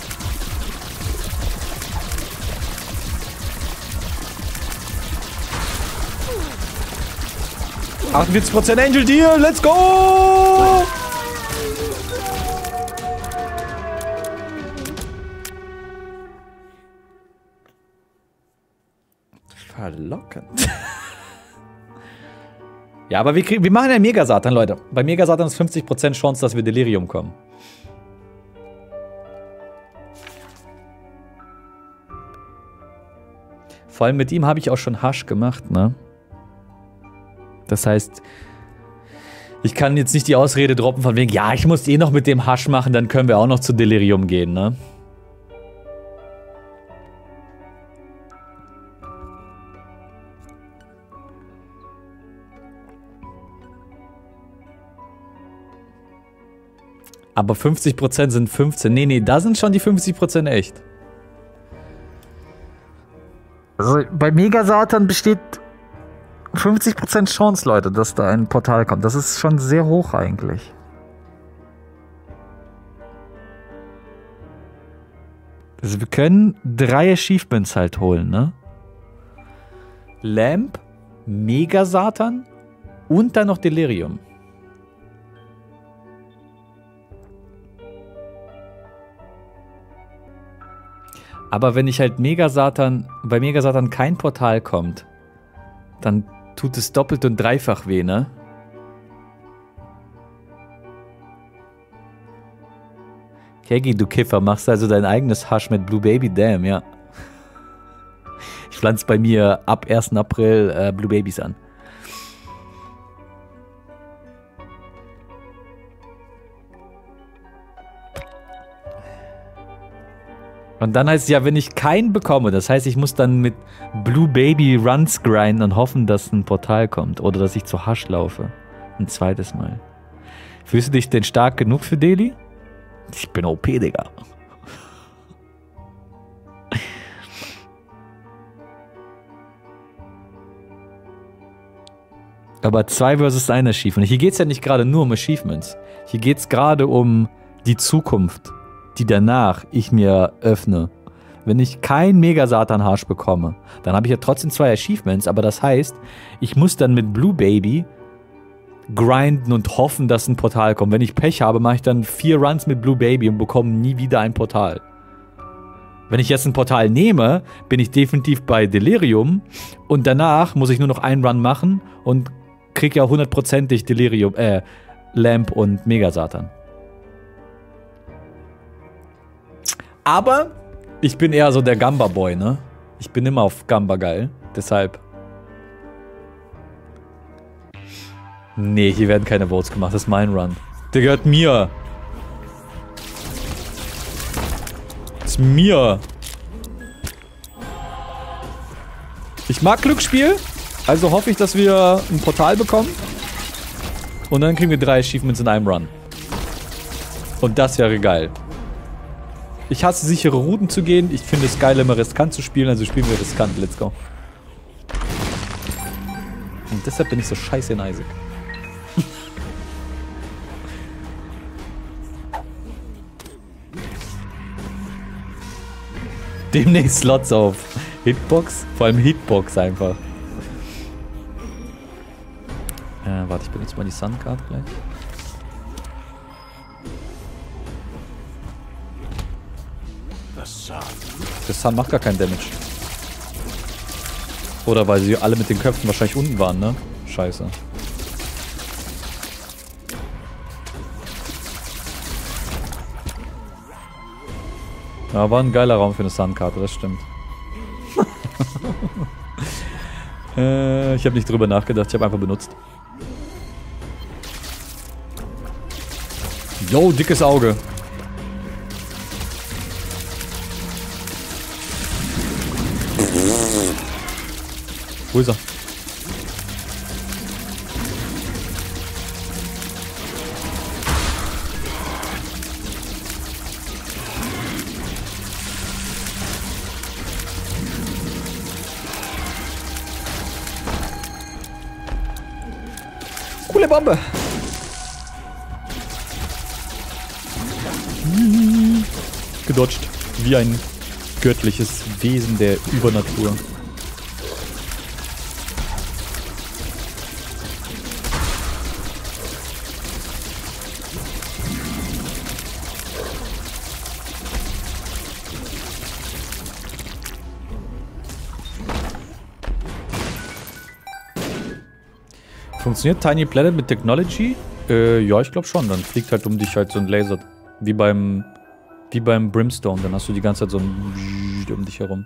%, Angel Deal, let's go! Verlockend. Ja, aber wir machen ja Mega-Satan, Leute. Bei Mega-Satan ist 50% Chance, dass wir Delirium kommen. Vor allem mit ihm habe ich auch schon Hasch gemacht, ne? Das heißt, ich kann jetzt nicht die Ausrede droppen von wegen, ja, ich muss eh noch mit dem Hasch machen, dann können wir auch noch zu Delirium gehen, ne? Aber 50% sind 15. Nee, da sind schon die 50% echt. Also bei Mega-Satan besteht 50% Chance, Leute, dass da ein Portal kommt. Das ist schon sehr hoch eigentlich. Also wir können 3 Achievements halt holen, ne? Lamp, Mega-Satan und dann noch Delirium. Aber wenn ich halt bei Mega-Satan kein Portal kommt, dann tut es doppelt und dreifach weh, ne? Kegi, du Kiffer, machst also dein eigenes Hasch mit Blue Baby, damn, ja. Ich pflanze bei mir ab 1. April Blue Babys an. Und dann heißt es ja, wenn ich keinen bekomme, das heißt, ich muss dann mit Blue Baby Runs grinden und hoffen, dass ein Portal kommt. Oder dass ich zu Hasch laufe. Ein zweites Mal. Fühlst du dich denn stark genug für Deli? Ich bin OP, Digga. Aber 2 versus 1 Achievement. Hier geht es ja nicht gerade nur um Achievements. Hier geht es gerade um die Zukunft, die danach ich mir öffne. Wenn ich kein Mega-Satan-Harsch bekomme, dann habe ich ja trotzdem 2 Achievements, aber das heißt, ich muss dann mit Blue Baby grinden und hoffen, dass ein Portal kommt. Wenn ich Pech habe, mache ich dann 4 Runs mit Blue Baby und bekomme nie wieder ein Portal. Wenn ich jetzt ein Portal nehme, bin ich definitiv bei Delirium und danach muss ich nur noch einen Run machen und kriege ja 100%ig Delirium, Lamp und Mega-Satan. Aber ich bin eher so der Gamba-Boy, ne? Ich bin immer auf Gamba geil. Deshalb. Nee, hier werden keine Votes gemacht. Das ist mein Run. Der gehört mir. Das ist mir. Ich mag Glücksspiel. Also hoffe ich, dass wir ein Portal bekommen. Und dann kriegen wir 3 Achievements in einem Run. Und das wäre geil. Ich hasse sichere Routen zu gehen. Ich finde es geil, immer riskant zu spielen. Also spielen wir riskant. Let's go. Und deshalb bin ich so scheiße in Isaac. Demnächst Slots auf Hitbox. Vor allem Hitbox einfach. Warte, ich benutze mal die Sun-Card gleich. Der Sun macht gar keinen Damage. Oder weil sie alle mit den Köpfen wahrscheinlich unten waren, ne? Scheiße. Ja, war ein geiler Raum für eine Sun-Karte, das stimmt. Ich habe nicht drüber nachgedacht, ich habe einfach benutzt. Yo, dickes Auge. Wo ist er? Coole Bombe. Gedodged. Wie ein göttliches Wesen der Übernatur. Funktioniert Tiny Planet mit Technology? Ja, ich glaube schon. Dann fliegt halt um dich halt so ein Laser. Wie beim Brimstone. Dann hast du die ganze Zeit so ein um dich herum.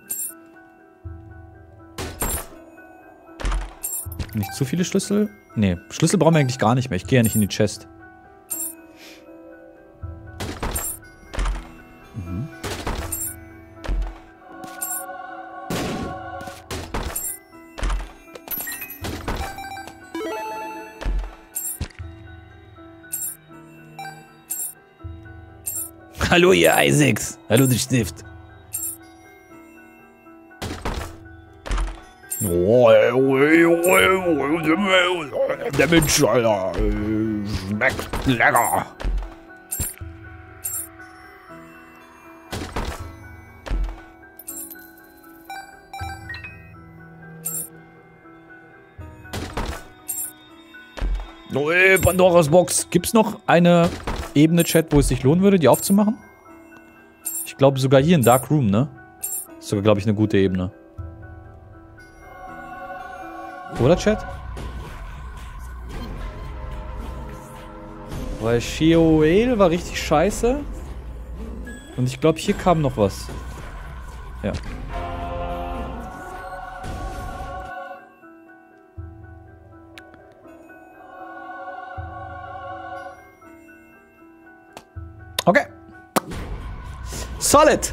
Nicht zu viele Schlüssel? Nee, Schlüssel brauchen wir eigentlich gar nicht mehr. Ich gehe ja nicht in die Chest. Mhm. Hallo ihr Isaacs. Hallo du Stift. Der Mensch, Alter. Schmeckt lecker. Pandoras Box. Gibt's noch eine Ebene, Chat, wo es sich lohnen würde, die aufzumachen? Ich glaube sogar hier in Dark Room, ne? Ist sogar, glaube ich, eine gute Ebene. Oder, Chat? Weil Sheol war richtig scheiße. Und ich glaube, hier kam noch was. Ja. Okay. Solid.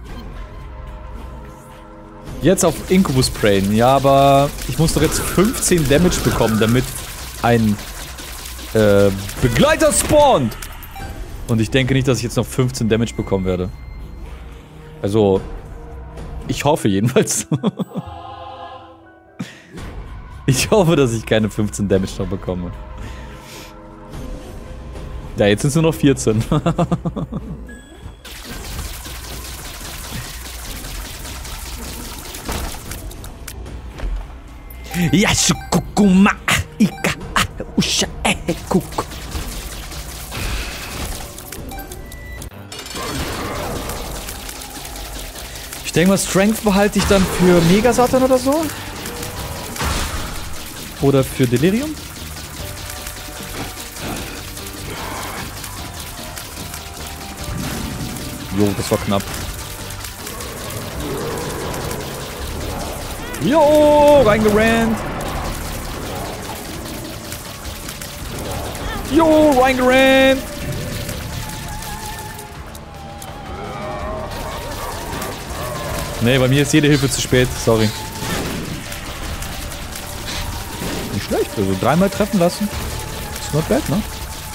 Jetzt auf Incubus Brain. Ja, aber ich muss doch jetzt 15 Damage bekommen, damit ein Begleiter spawnt. Und ich denke nicht, dass ich jetzt noch 15 Damage bekommen werde. Also, ich hoffe jedenfalls. Ich hoffe, dass ich keine 15 Damage noch bekomme. Ja, jetzt sind es nur noch 14. Yashukukuma Ika Usha Kuku. Ich denke mal, Strength behalte ich dann für Mega Satan oder so. Oder für Delirium. Jo, das war knapp. Jo, reingerannt. Jo, reingerannt. Nee, bei mir ist jede Hilfe zu spät. Sorry. Nicht schlecht. Also 3-mal treffen lassen. Ist not bad, ne?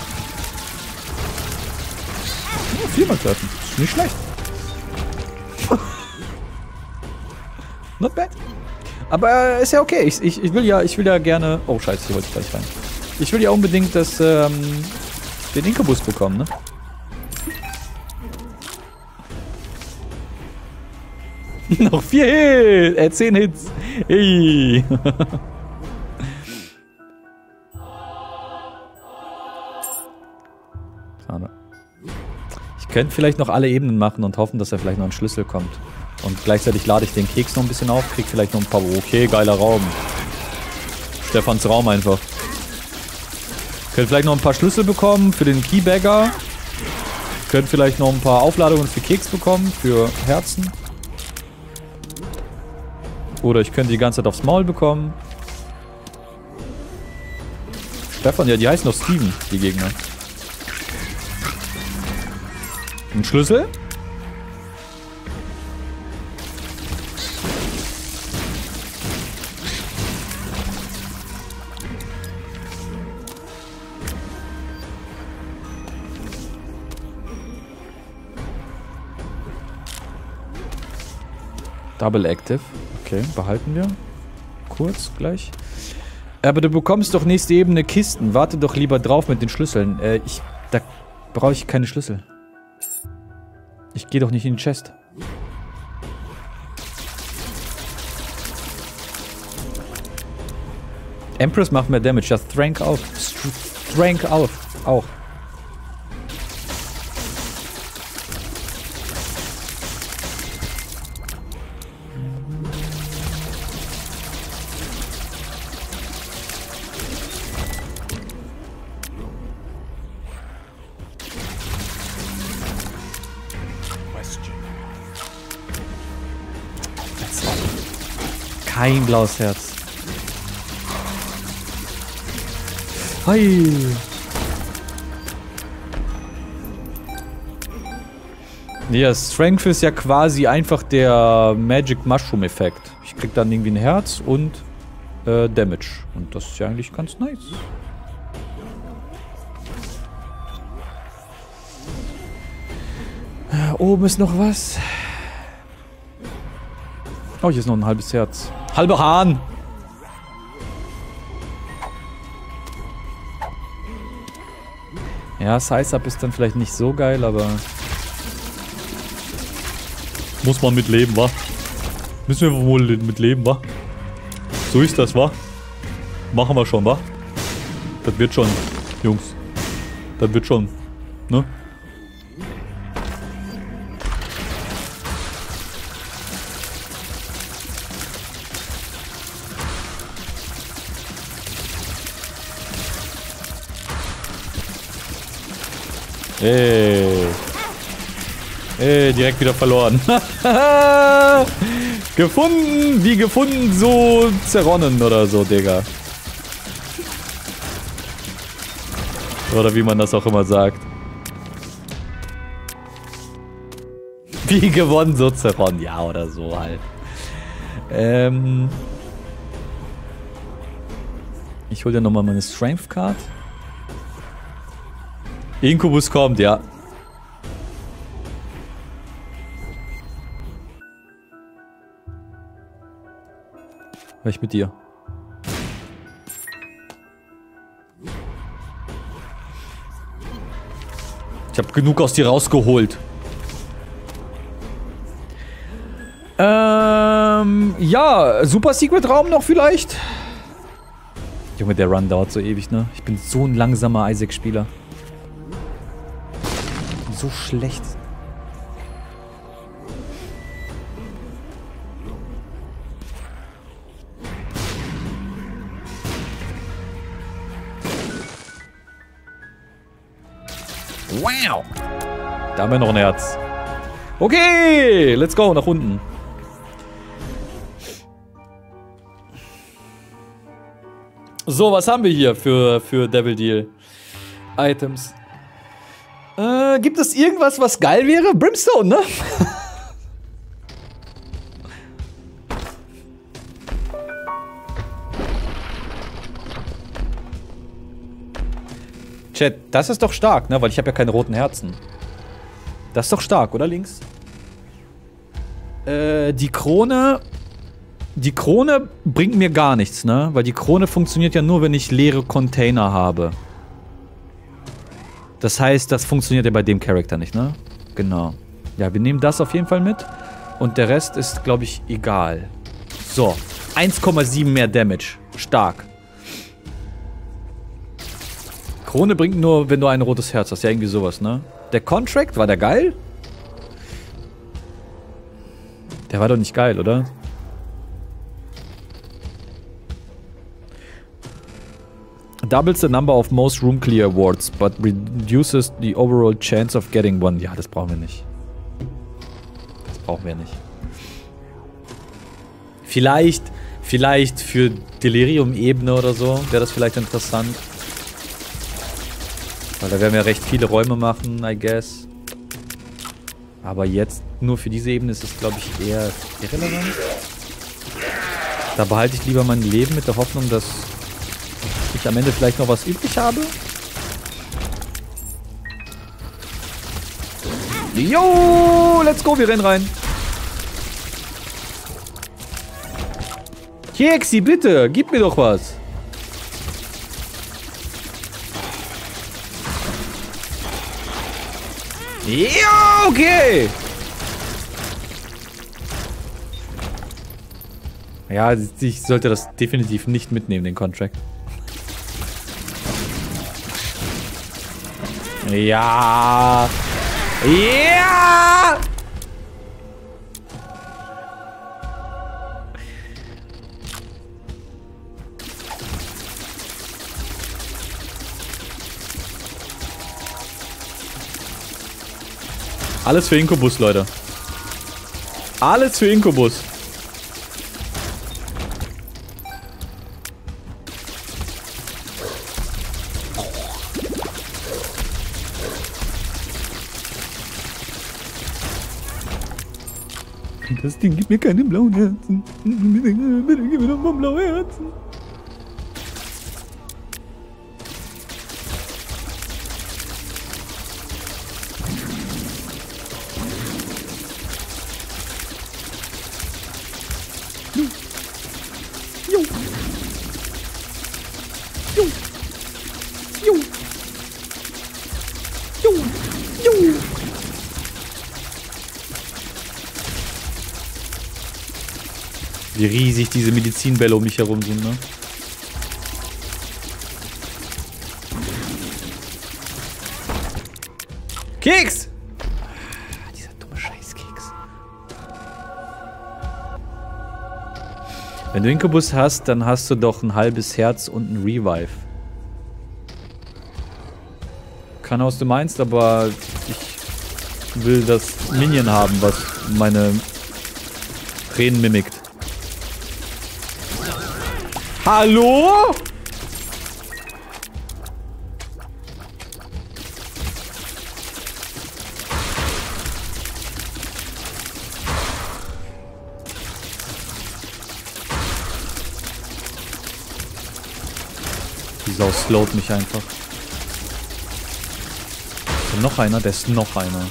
Ja, 4-mal treffen. Ist nicht schlecht. Not bad. Aber ist ja okay. Ich will ja gerne... Oh, scheiße, hier wollte ich gleich rein. Ich will ja unbedingt den Inkubus bekommen, ne? Noch 4 Hits! 10 Hits! Hey! Schade. Ich könnte vielleicht noch alle Ebenen machen und hoffen, dass da vielleicht noch ein Schlüssel kommt. Und gleichzeitig lade ich den Keks noch ein bisschen auf, krieg vielleicht noch ein paar... Okay, geiler Raum. Stefans Raum einfach. Könnt vielleicht noch ein paar Schlüssel bekommen für den Keybagger. Könnt vielleicht noch ein paar Aufladungen für Keks bekommen, für Herzen. Oder ich könnte die ganze Zeit aufs Maul bekommen. Stefan, ja, die heißen doch Steven, die Gegner. Ein Schlüssel? Double Active. Okay, behalten wir. Kurz, gleich. Aber du bekommst doch nächste Ebene Kisten. Warte doch lieber drauf mit den Schlüsseln. Da brauche ich keine Schlüssel. Ich gehe doch nicht in den Chest. Empress macht mehr Damage. Ja, Strength auf. Strength auf. Auch. Kein blaues Herz. Hi. Ja, Strength ist ja quasi einfach der Magic Mushroom Effekt. Ich krieg dann irgendwie ein Herz und Damage. Und das ist ja eigentlich ganz nice. Oben ist noch was. Oh, hier ist noch ein halbes Herz. Halber Hahn! Ja, Size-Up ist dann vielleicht nicht so geil, aber... Muss man mit leben, wa? Müssen wir wohl mit leben, wa? So ist das, wa? Machen wir schon, wa? Das wird schon, Jungs. Das wird schon, ne? Direkt wieder verloren. Gefunden, wie gefunden, so zerronnen oder so, Digga. Oder wie man das auch immer sagt. Wie gewonnen, so zerronnen, ja, oder so halt. Ich hol dir nochmal meine Strength Card. Inkubus kommt, ja. War ich mit dir? Ich habe genug aus dir rausgeholt. Ja, Super Secret Raum noch vielleicht? Junge, der Run dauert so ewig, ne? Ich bin so ein langsamer Isaac-Spieler. So schlecht. Wow! Da haben wir noch ein Herz. Okay, let's go, nach unten. So, was haben wir hier für Devil Deal? Items. Gibt es irgendwas, was geil wäre? Brimstone, ne? Chat, das ist doch stark, ne? Weil ich habe ja keine roten Herzen. Das ist doch stark, oder links? Die Krone bringt mir gar nichts, ne? Weil die Krone funktioniert ja nur, wenn ich leere Container habe. Das heißt, das funktioniert ja bei dem Charakter nicht, ne? Genau. Ja, wir nehmen das auf jeden Fall mit. Und der Rest ist, glaube ich, egal. So. 1,7 mehr Damage. Stark. Krone bringt nur, wenn du ein rotes Herz hast. Ja, irgendwie sowas, ne? Der Contract, war der geil? Der war doch nicht geil, oder? Doubles the number of most room clear awards, but reduces the overall chance of getting one. Ja, das brauchen wir nicht. Das brauchen wir nicht. Vielleicht für Delirium-Ebene oder so wäre das vielleicht interessant. Weil da werden wir recht viele Räume machen, I guess. Aber jetzt nur für diese Ebene ist es, glaube ich, eher irrelevant. Da behalte ich lieber mein Leben mit der Hoffnung, dass ich am Ende vielleicht noch was übrig habe. Jo, let's go, wir rennen rein. Keksi, bitte, gib mir doch was. Ja, okay. Ja, ich sollte das definitiv nicht mitnehmen, den Contract. Ja. Ja. Alles für Inkubus, Leute. Alles für Inkubus. Das Ding gibt mir keine blauen Herzen. Bitte gib mir doch mal blaue Herzen. Wie riesig diese Medizinbälle um mich herum sind, ne? Keks! Dieser dumme Scheißkeks. Wenn du Inkubus hast, dann hast du doch ein halbes Herz und ein Revive. Kann was du meinst, aber ich will das Minion haben, was meine Tränen mimikt. Hallo? Die Sau slowt mich einfach. Ist da noch einer? Da ist noch einer.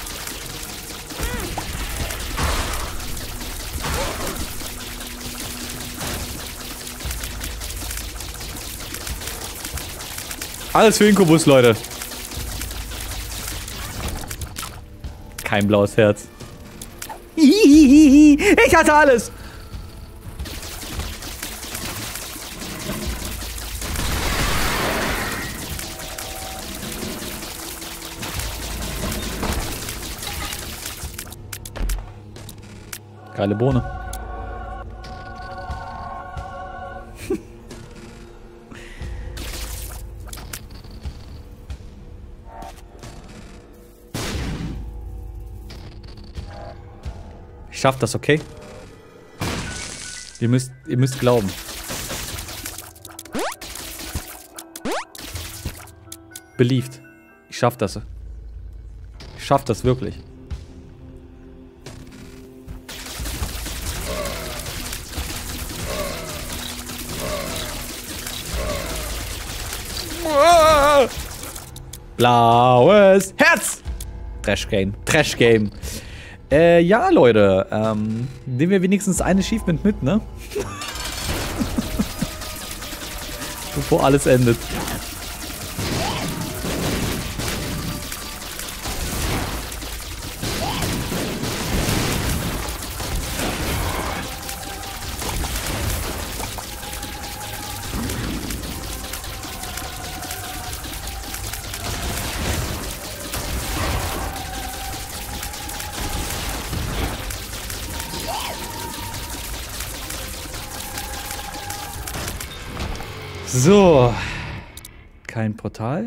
Alles für Inkubus, Leute. kein blaues Herz. Ich hatte alles. Geile Bohne. Ich schaff das, okay? Ihr müsst glauben. Believed. Ich schaff das. Ich schaff das wirklich. Blaues Herz! Trash Game. Trash Game. Ja, Leute. Nehmen wir wenigstens ein Achievement mit, ne? Bevor alles endet. So. Kein Portal.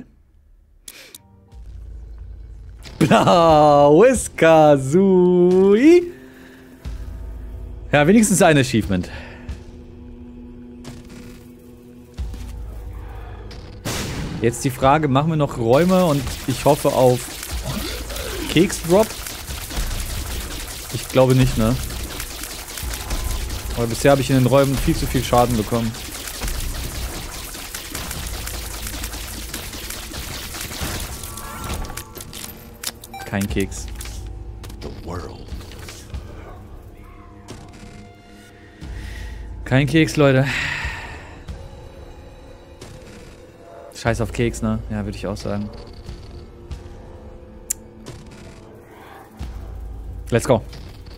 Blaues Kazooie. Ja, wenigstens ein Achievement. Jetzt die Frage, machen wir noch Räume und ich hoffe auf Keksdrop? Ich glaube nicht, ne? Aber bisher habe ich in den Räumen viel zu viel Schaden bekommen. Kein Keks. Kein Keks, Leute. Scheiß auf Keks, ne? Ja, würde ich auch sagen. Let's go.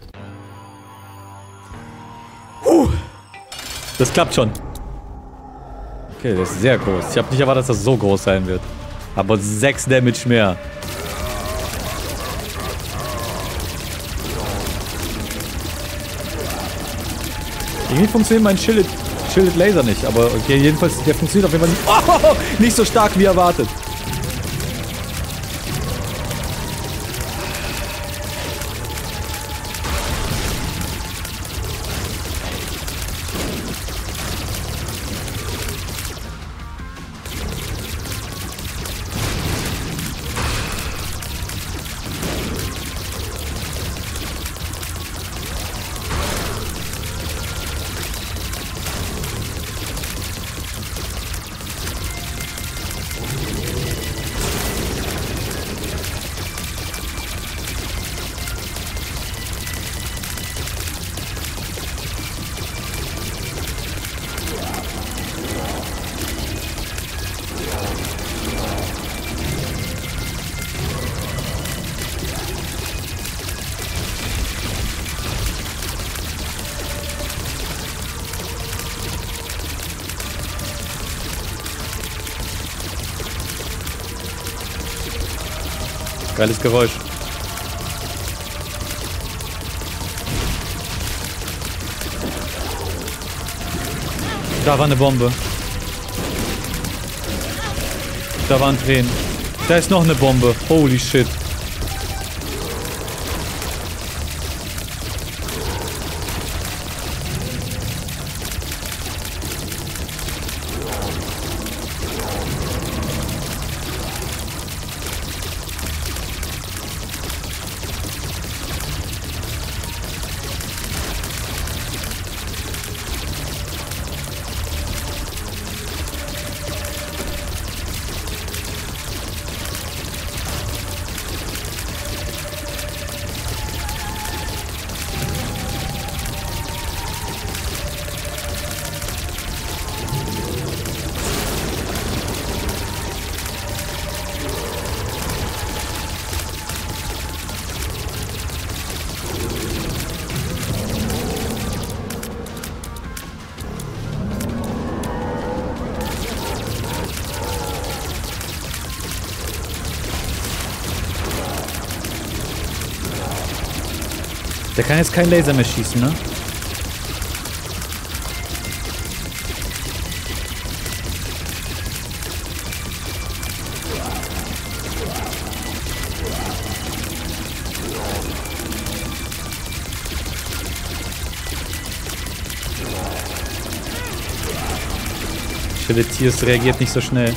Das klappt schon. Okay, das ist sehr groß. Ich habe nicht erwartet, dass das so groß sein wird. Aber 6 Damage mehr. Irgendwie funktioniert mein Shielded Laser nicht, aber okay, jedenfalls, der funktioniert auf jeden Fall nicht so stark wie erwartet. Geiles Geräusch. Da war eine Bombe. Da waren Tränen. Da ist noch eine Bombe. Holy shit. Der kann jetzt kein Laser mehr schießen, ne? Tiers reagiert nicht so schnell.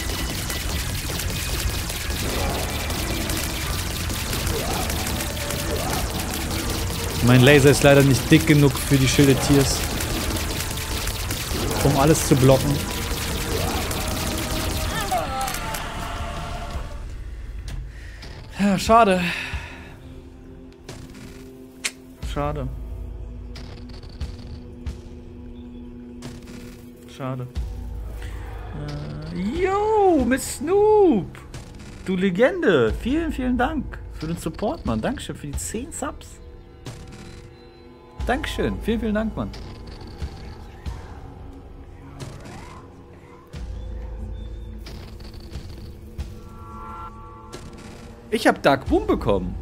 Mein Laser ist leider nicht dick genug für die Tiers, um alles zu blocken. Ja, schade. Schade. Schade. Yo, Miss Snoop! Du Legende! Vielen, vielen Dank für den Support, Mann. Dankeschön für die 10 Subs. Dankeschön. Vielen, vielen Dank, Mann. Ich hab Dark Boom bekommen.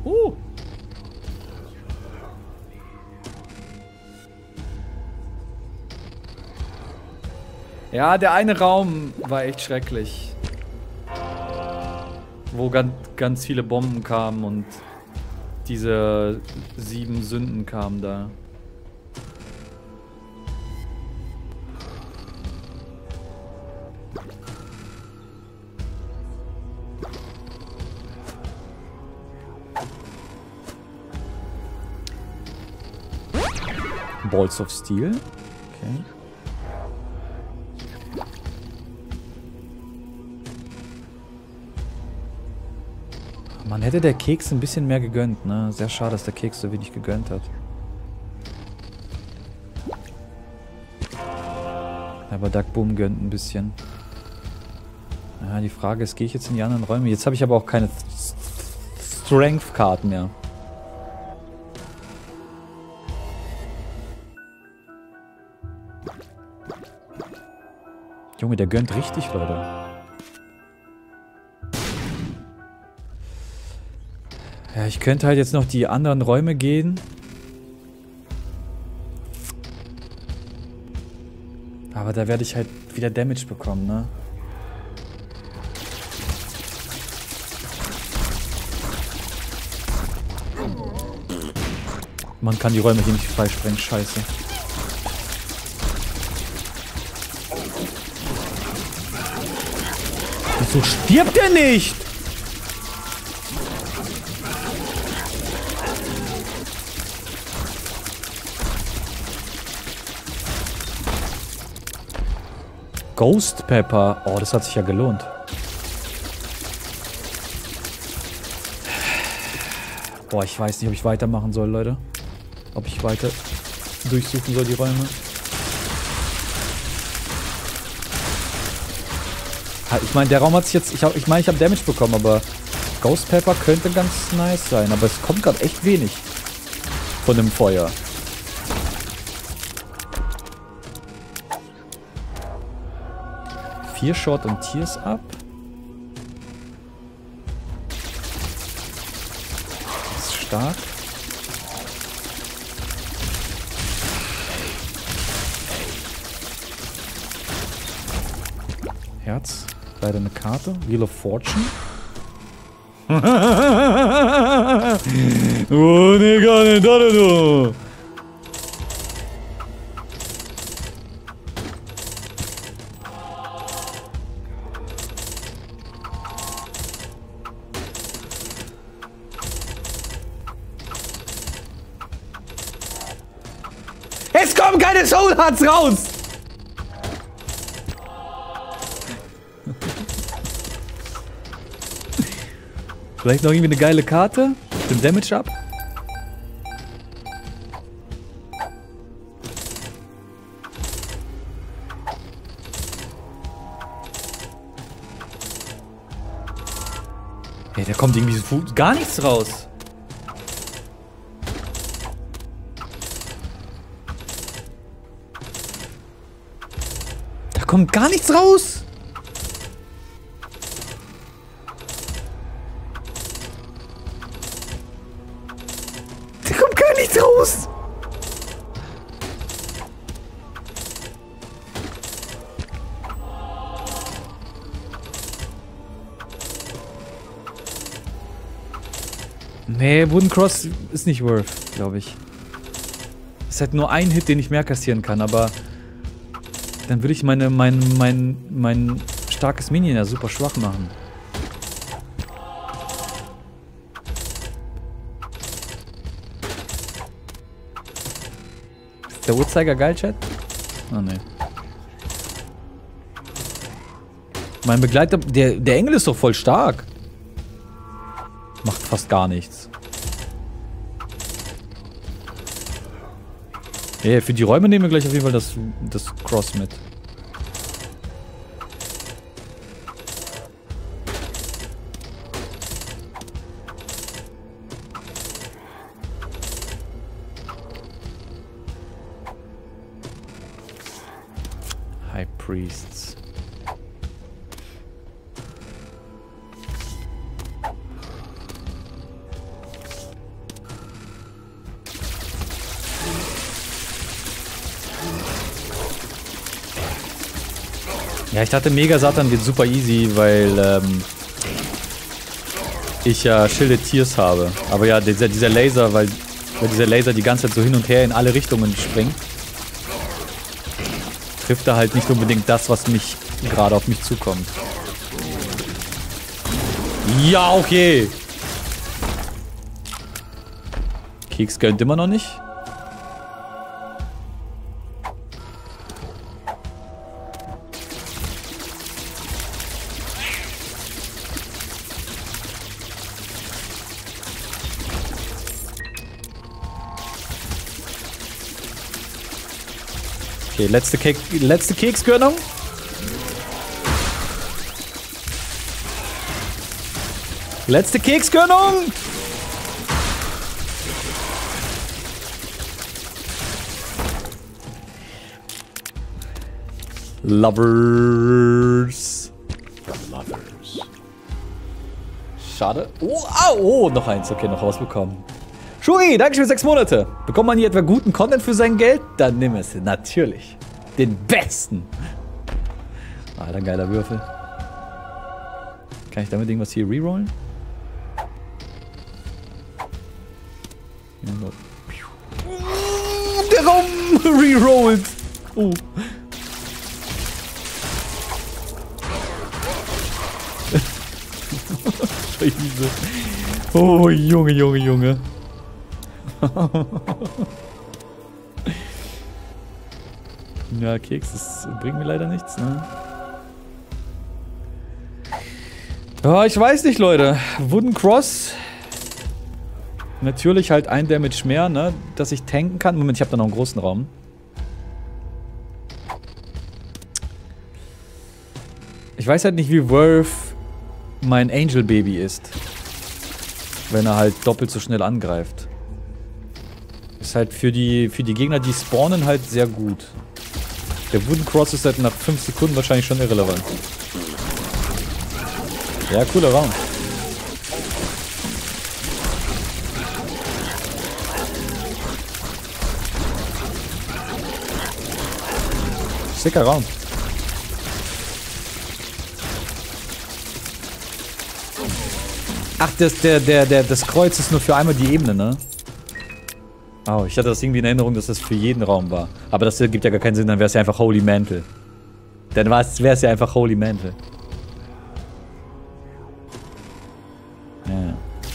Ja, der eine Raum war echt schrecklich. Wo ganz viele Bomben kamen und diese 7 Sünden kamen da. Balls of Steel. Okay. Man hätte der Keks ein bisschen mehr gegönnt, ne? Sehr schade, dass der Keks so wenig gegönnt hat. Aber Dark Boom gönnt ein bisschen. Ja, die Frage ist, gehe ich jetzt in die anderen Räume? Jetzt habe ich aber auch keine Strength-Card mehr. Junge, der gönnt richtig, Leute. Ja, ich könnte halt jetzt noch die anderen Räume gehen. Aber da werde ich halt wieder Damage bekommen, ne? Man kann die Räume hier nicht freisprengen, scheiße. Wieso stirbt er nicht? Ghost Pepper. Oh, das hat sich ja gelohnt. Boah, ich weiß nicht, ob ich weitermachen soll, Leute. Ob ich weiter durchsuchen soll, die Räume. Ich meine, der Raum hat sich jetzt... Ich meine, ich habe Damage bekommen, aber Ghost Pepper könnte ganz nice sein. Aber es kommt gerade echt wenig von dem Feuer. Vier Short und Tears ab. Das ist stark. Herz. Leider eine Karte. Wheel of Fortune. Oh, ne, gar nicht, da. Es kommen keine Soul Hearts raus! Vielleicht noch irgendwie eine geile Karte? Den Damage ab? Ey, da kommt irgendwie gar nichts raus. Da kommt gar nichts raus. Da kommt gar nichts raus. Nee, Wooden Cross ist nicht worth, glaube ich. Es ist halt nur ein Hit, den ich mehr kassieren kann, aber dann würde ich mein starkes Minion ja super schwach machen. Ist der Uhrzeiger geil, Chat? Ah, ne. Mein Begleiter, der Engel ist doch voll stark. Macht fast gar nichts. Ja, für die Räume nehmen wir gleich auf jeden Fall das Cross mit. High Priests. Ja, ich dachte, Mega Satan wird super easy, weil ich ja Shielded Tears habe. Aber ja, dieser Laser, weil dieser Laser die ganze Zeit so hin und her in alle Richtungen springt, trifft er halt nicht unbedingt das, was mich gerade auf mich zukommt. Ja, okay. Keks gönnt immer noch nicht. Okay, letzte Keksgönnung. Letzte Keksgönnung. Lovers. Schade. Oh, noch eins. Okay, noch was bekommen. Shuri, danke für 6 Monate. Bekommt man hier etwa guten Content für sein Geld? Dann nimm es. Natürlich. Den besten. Alter, geiler Würfel. Kann ich damit irgendwas hier rerollen? Der Raum rerollt. Oh. Scheiße. Oh, Junge. Ja, Keks, das bringt mir leider nichts, ne? Ja, ich weiß nicht, Leute. Wooden Cross. Natürlich halt ein Damage mehr, ne? Dass ich tanken kann. Moment, ich habe da noch einen großen Raum. Ich weiß halt nicht, wie worth mein Angel Baby ist. Wenn er halt doppelt so schnell angreift. Ist halt für die Gegner, die spawnen, halt sehr gut. Der Wooden Cross ist halt nach 5 Sekunden wahrscheinlich schon irrelevant. Ja, cooler Raum. Sicker Raum. Ach, das Kreuz ist nur für einmal die Ebene, ne? Oh, ich hatte das irgendwie in Erinnerung, dass das für jeden Raum war. Aber das gibt ja gar keinen Sinn, dann wäre es ja einfach Holy Mantle. Dann wäre es ja einfach Holy Mantle. Ja.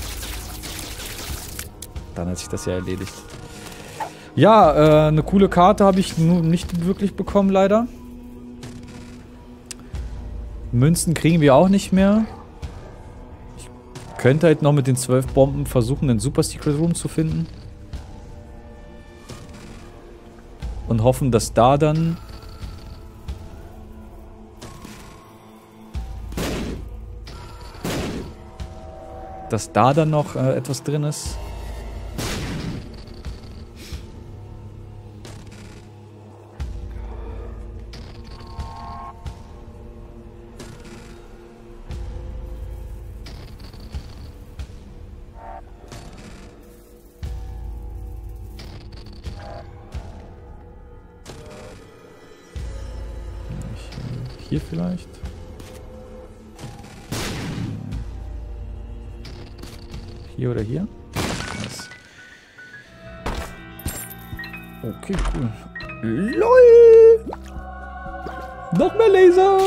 Dann hat sich das ja erledigt. Ja, eine coole Karte habe ich nicht wirklich bekommen, leider. Münzen kriegen wir auch nicht mehr. Ich könnte halt noch mit den 12 Bomben versuchen, einen Super Secret Room zu finden. Und hoffen, dass da dann... noch etwas drin ist. Hier vielleicht? Hier oder hier? Nice. Okay, cool. LOL! Noch mehr Laser!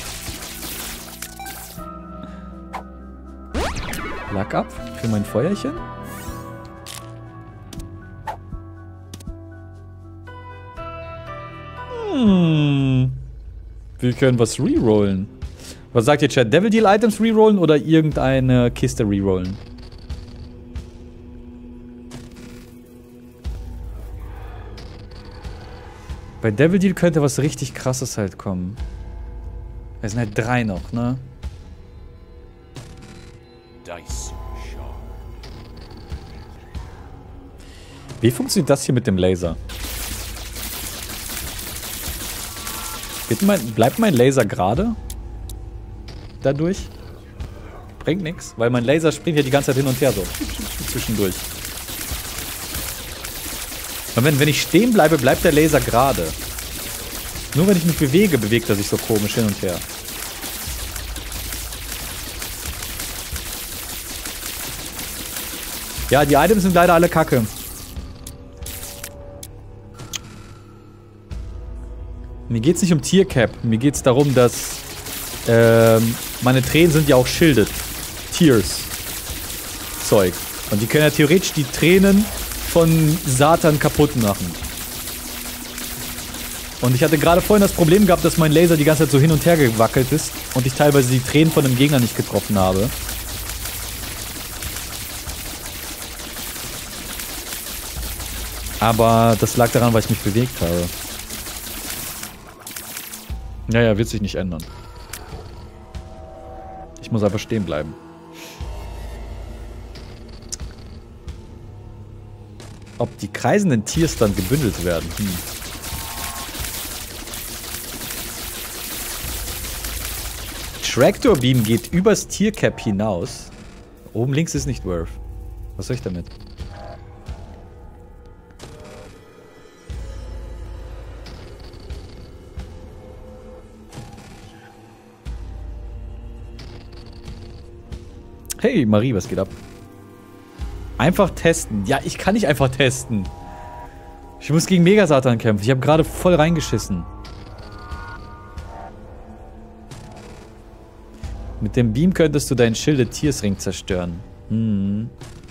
Lack ab für mein Feuerchen. Wir können was rerollen. Was sagt ihr, Chat? Devil Deal Items rerollen oder irgendeine Kiste rerollen? Bei Devil Deal könnte was richtig Krasses halt kommen. Es sind halt 3 noch, ne? Wie funktioniert das hier mit dem Laser? Bleibt mein Laser gerade? Dadurch? Bringt nichts, weil mein Laser springt ja die ganze Zeit hin und her so. Zwischendurch. Und wenn ich stehen bleibe, bleibt der Laser gerade. Nur wenn ich mich bewege, bewegt er sich so komisch hin und her. Ja, die Items sind leider alle kacke. Mir geht's nicht um Tiercap. Mir geht's darum, dass meine Tränen sind ja auch shielded. Tears. Zeug. Und die können ja theoretisch die Tränen von Satan kaputt machen. Und ich hatte gerade vorhin das Problem gehabt, dass mein Laser die ganze Zeit so hin und her gewackelt ist und ich teilweise die Tränen von dem Gegner nicht getroffen habe. Aber das lag daran, weil ich mich bewegt habe. Naja, wird sich nicht ändern. Ich muss einfach stehen bleiben. Ob die kreisenden Tiers dann gebündelt werden? Tractor Beam geht übers Tiercap hinaus. Oben links ist nicht worth. Was soll ich damit? Hey Marie, was geht ab? Einfach testen. Ja, ich kann nicht einfach testen. Ich muss gegen Mega-Satan kämpfen. Ich habe gerade voll reingeschissen. Mit dem Beam könntest du deinen Shielded Tears-Ring zerstören. Hm.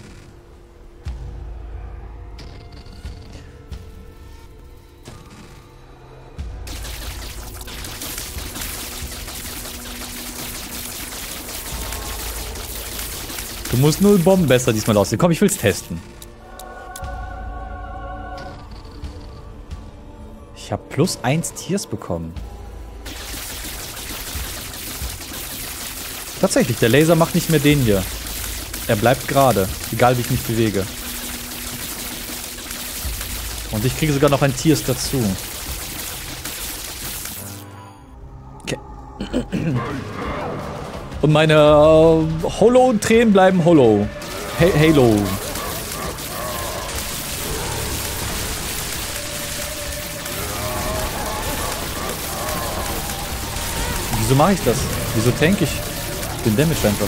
Du musst 0 Bomben besser diesmal aussehen. Komm, ich will's testen. Ich habe +1 Tiers bekommen. Tatsächlich, der Laser macht nicht mehr den hier. Er bleibt gerade, egal wie ich mich bewege. Und ich kriege sogar noch ein Tiers dazu. Okay. Und meine Holo-Tränen bleiben Holo. Halo. Wieso mache ich das? Wieso tank ich den Damage einfach?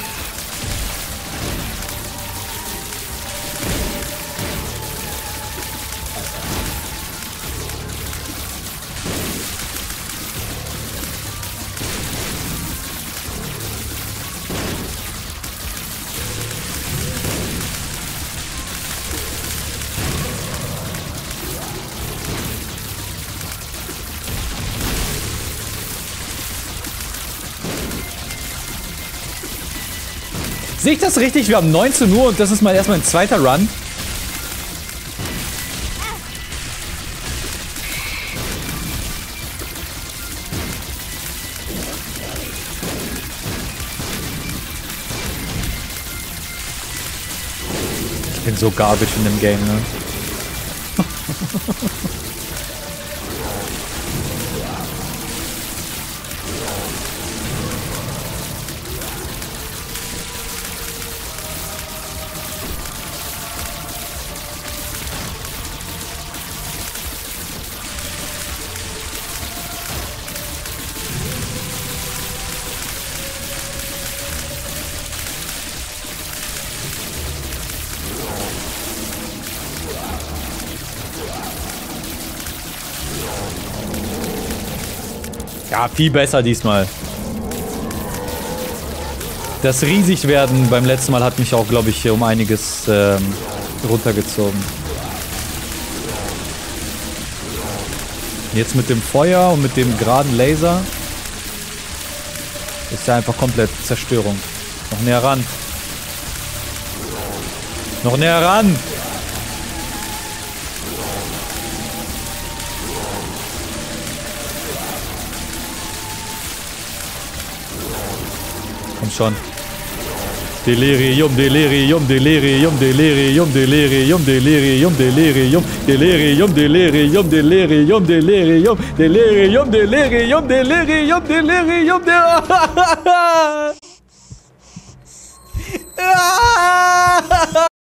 Sehe ich das richtig? Wir haben 19 Uhr und das ist mal erstmal ein zweiter Run. Ich bin so garbage in dem Game, ne? Ja, viel besser diesmal. Das Riesigwerden beim letzten Mal hat mich auch, glaube ich, um einiges runtergezogen. Jetzt mit dem Feuer und mit dem geraden Laser ist ja einfach komplett Zerstörung. Noch näher ran. Noch näher ran! Komm schon. Delirium, Delirium, Delirium, Delirium, Delirium, Delirium, Delirium, Delirium, Delirium, Delirium, Delirium, Delirium, Delirium, Delirium, Delirium, Delirium,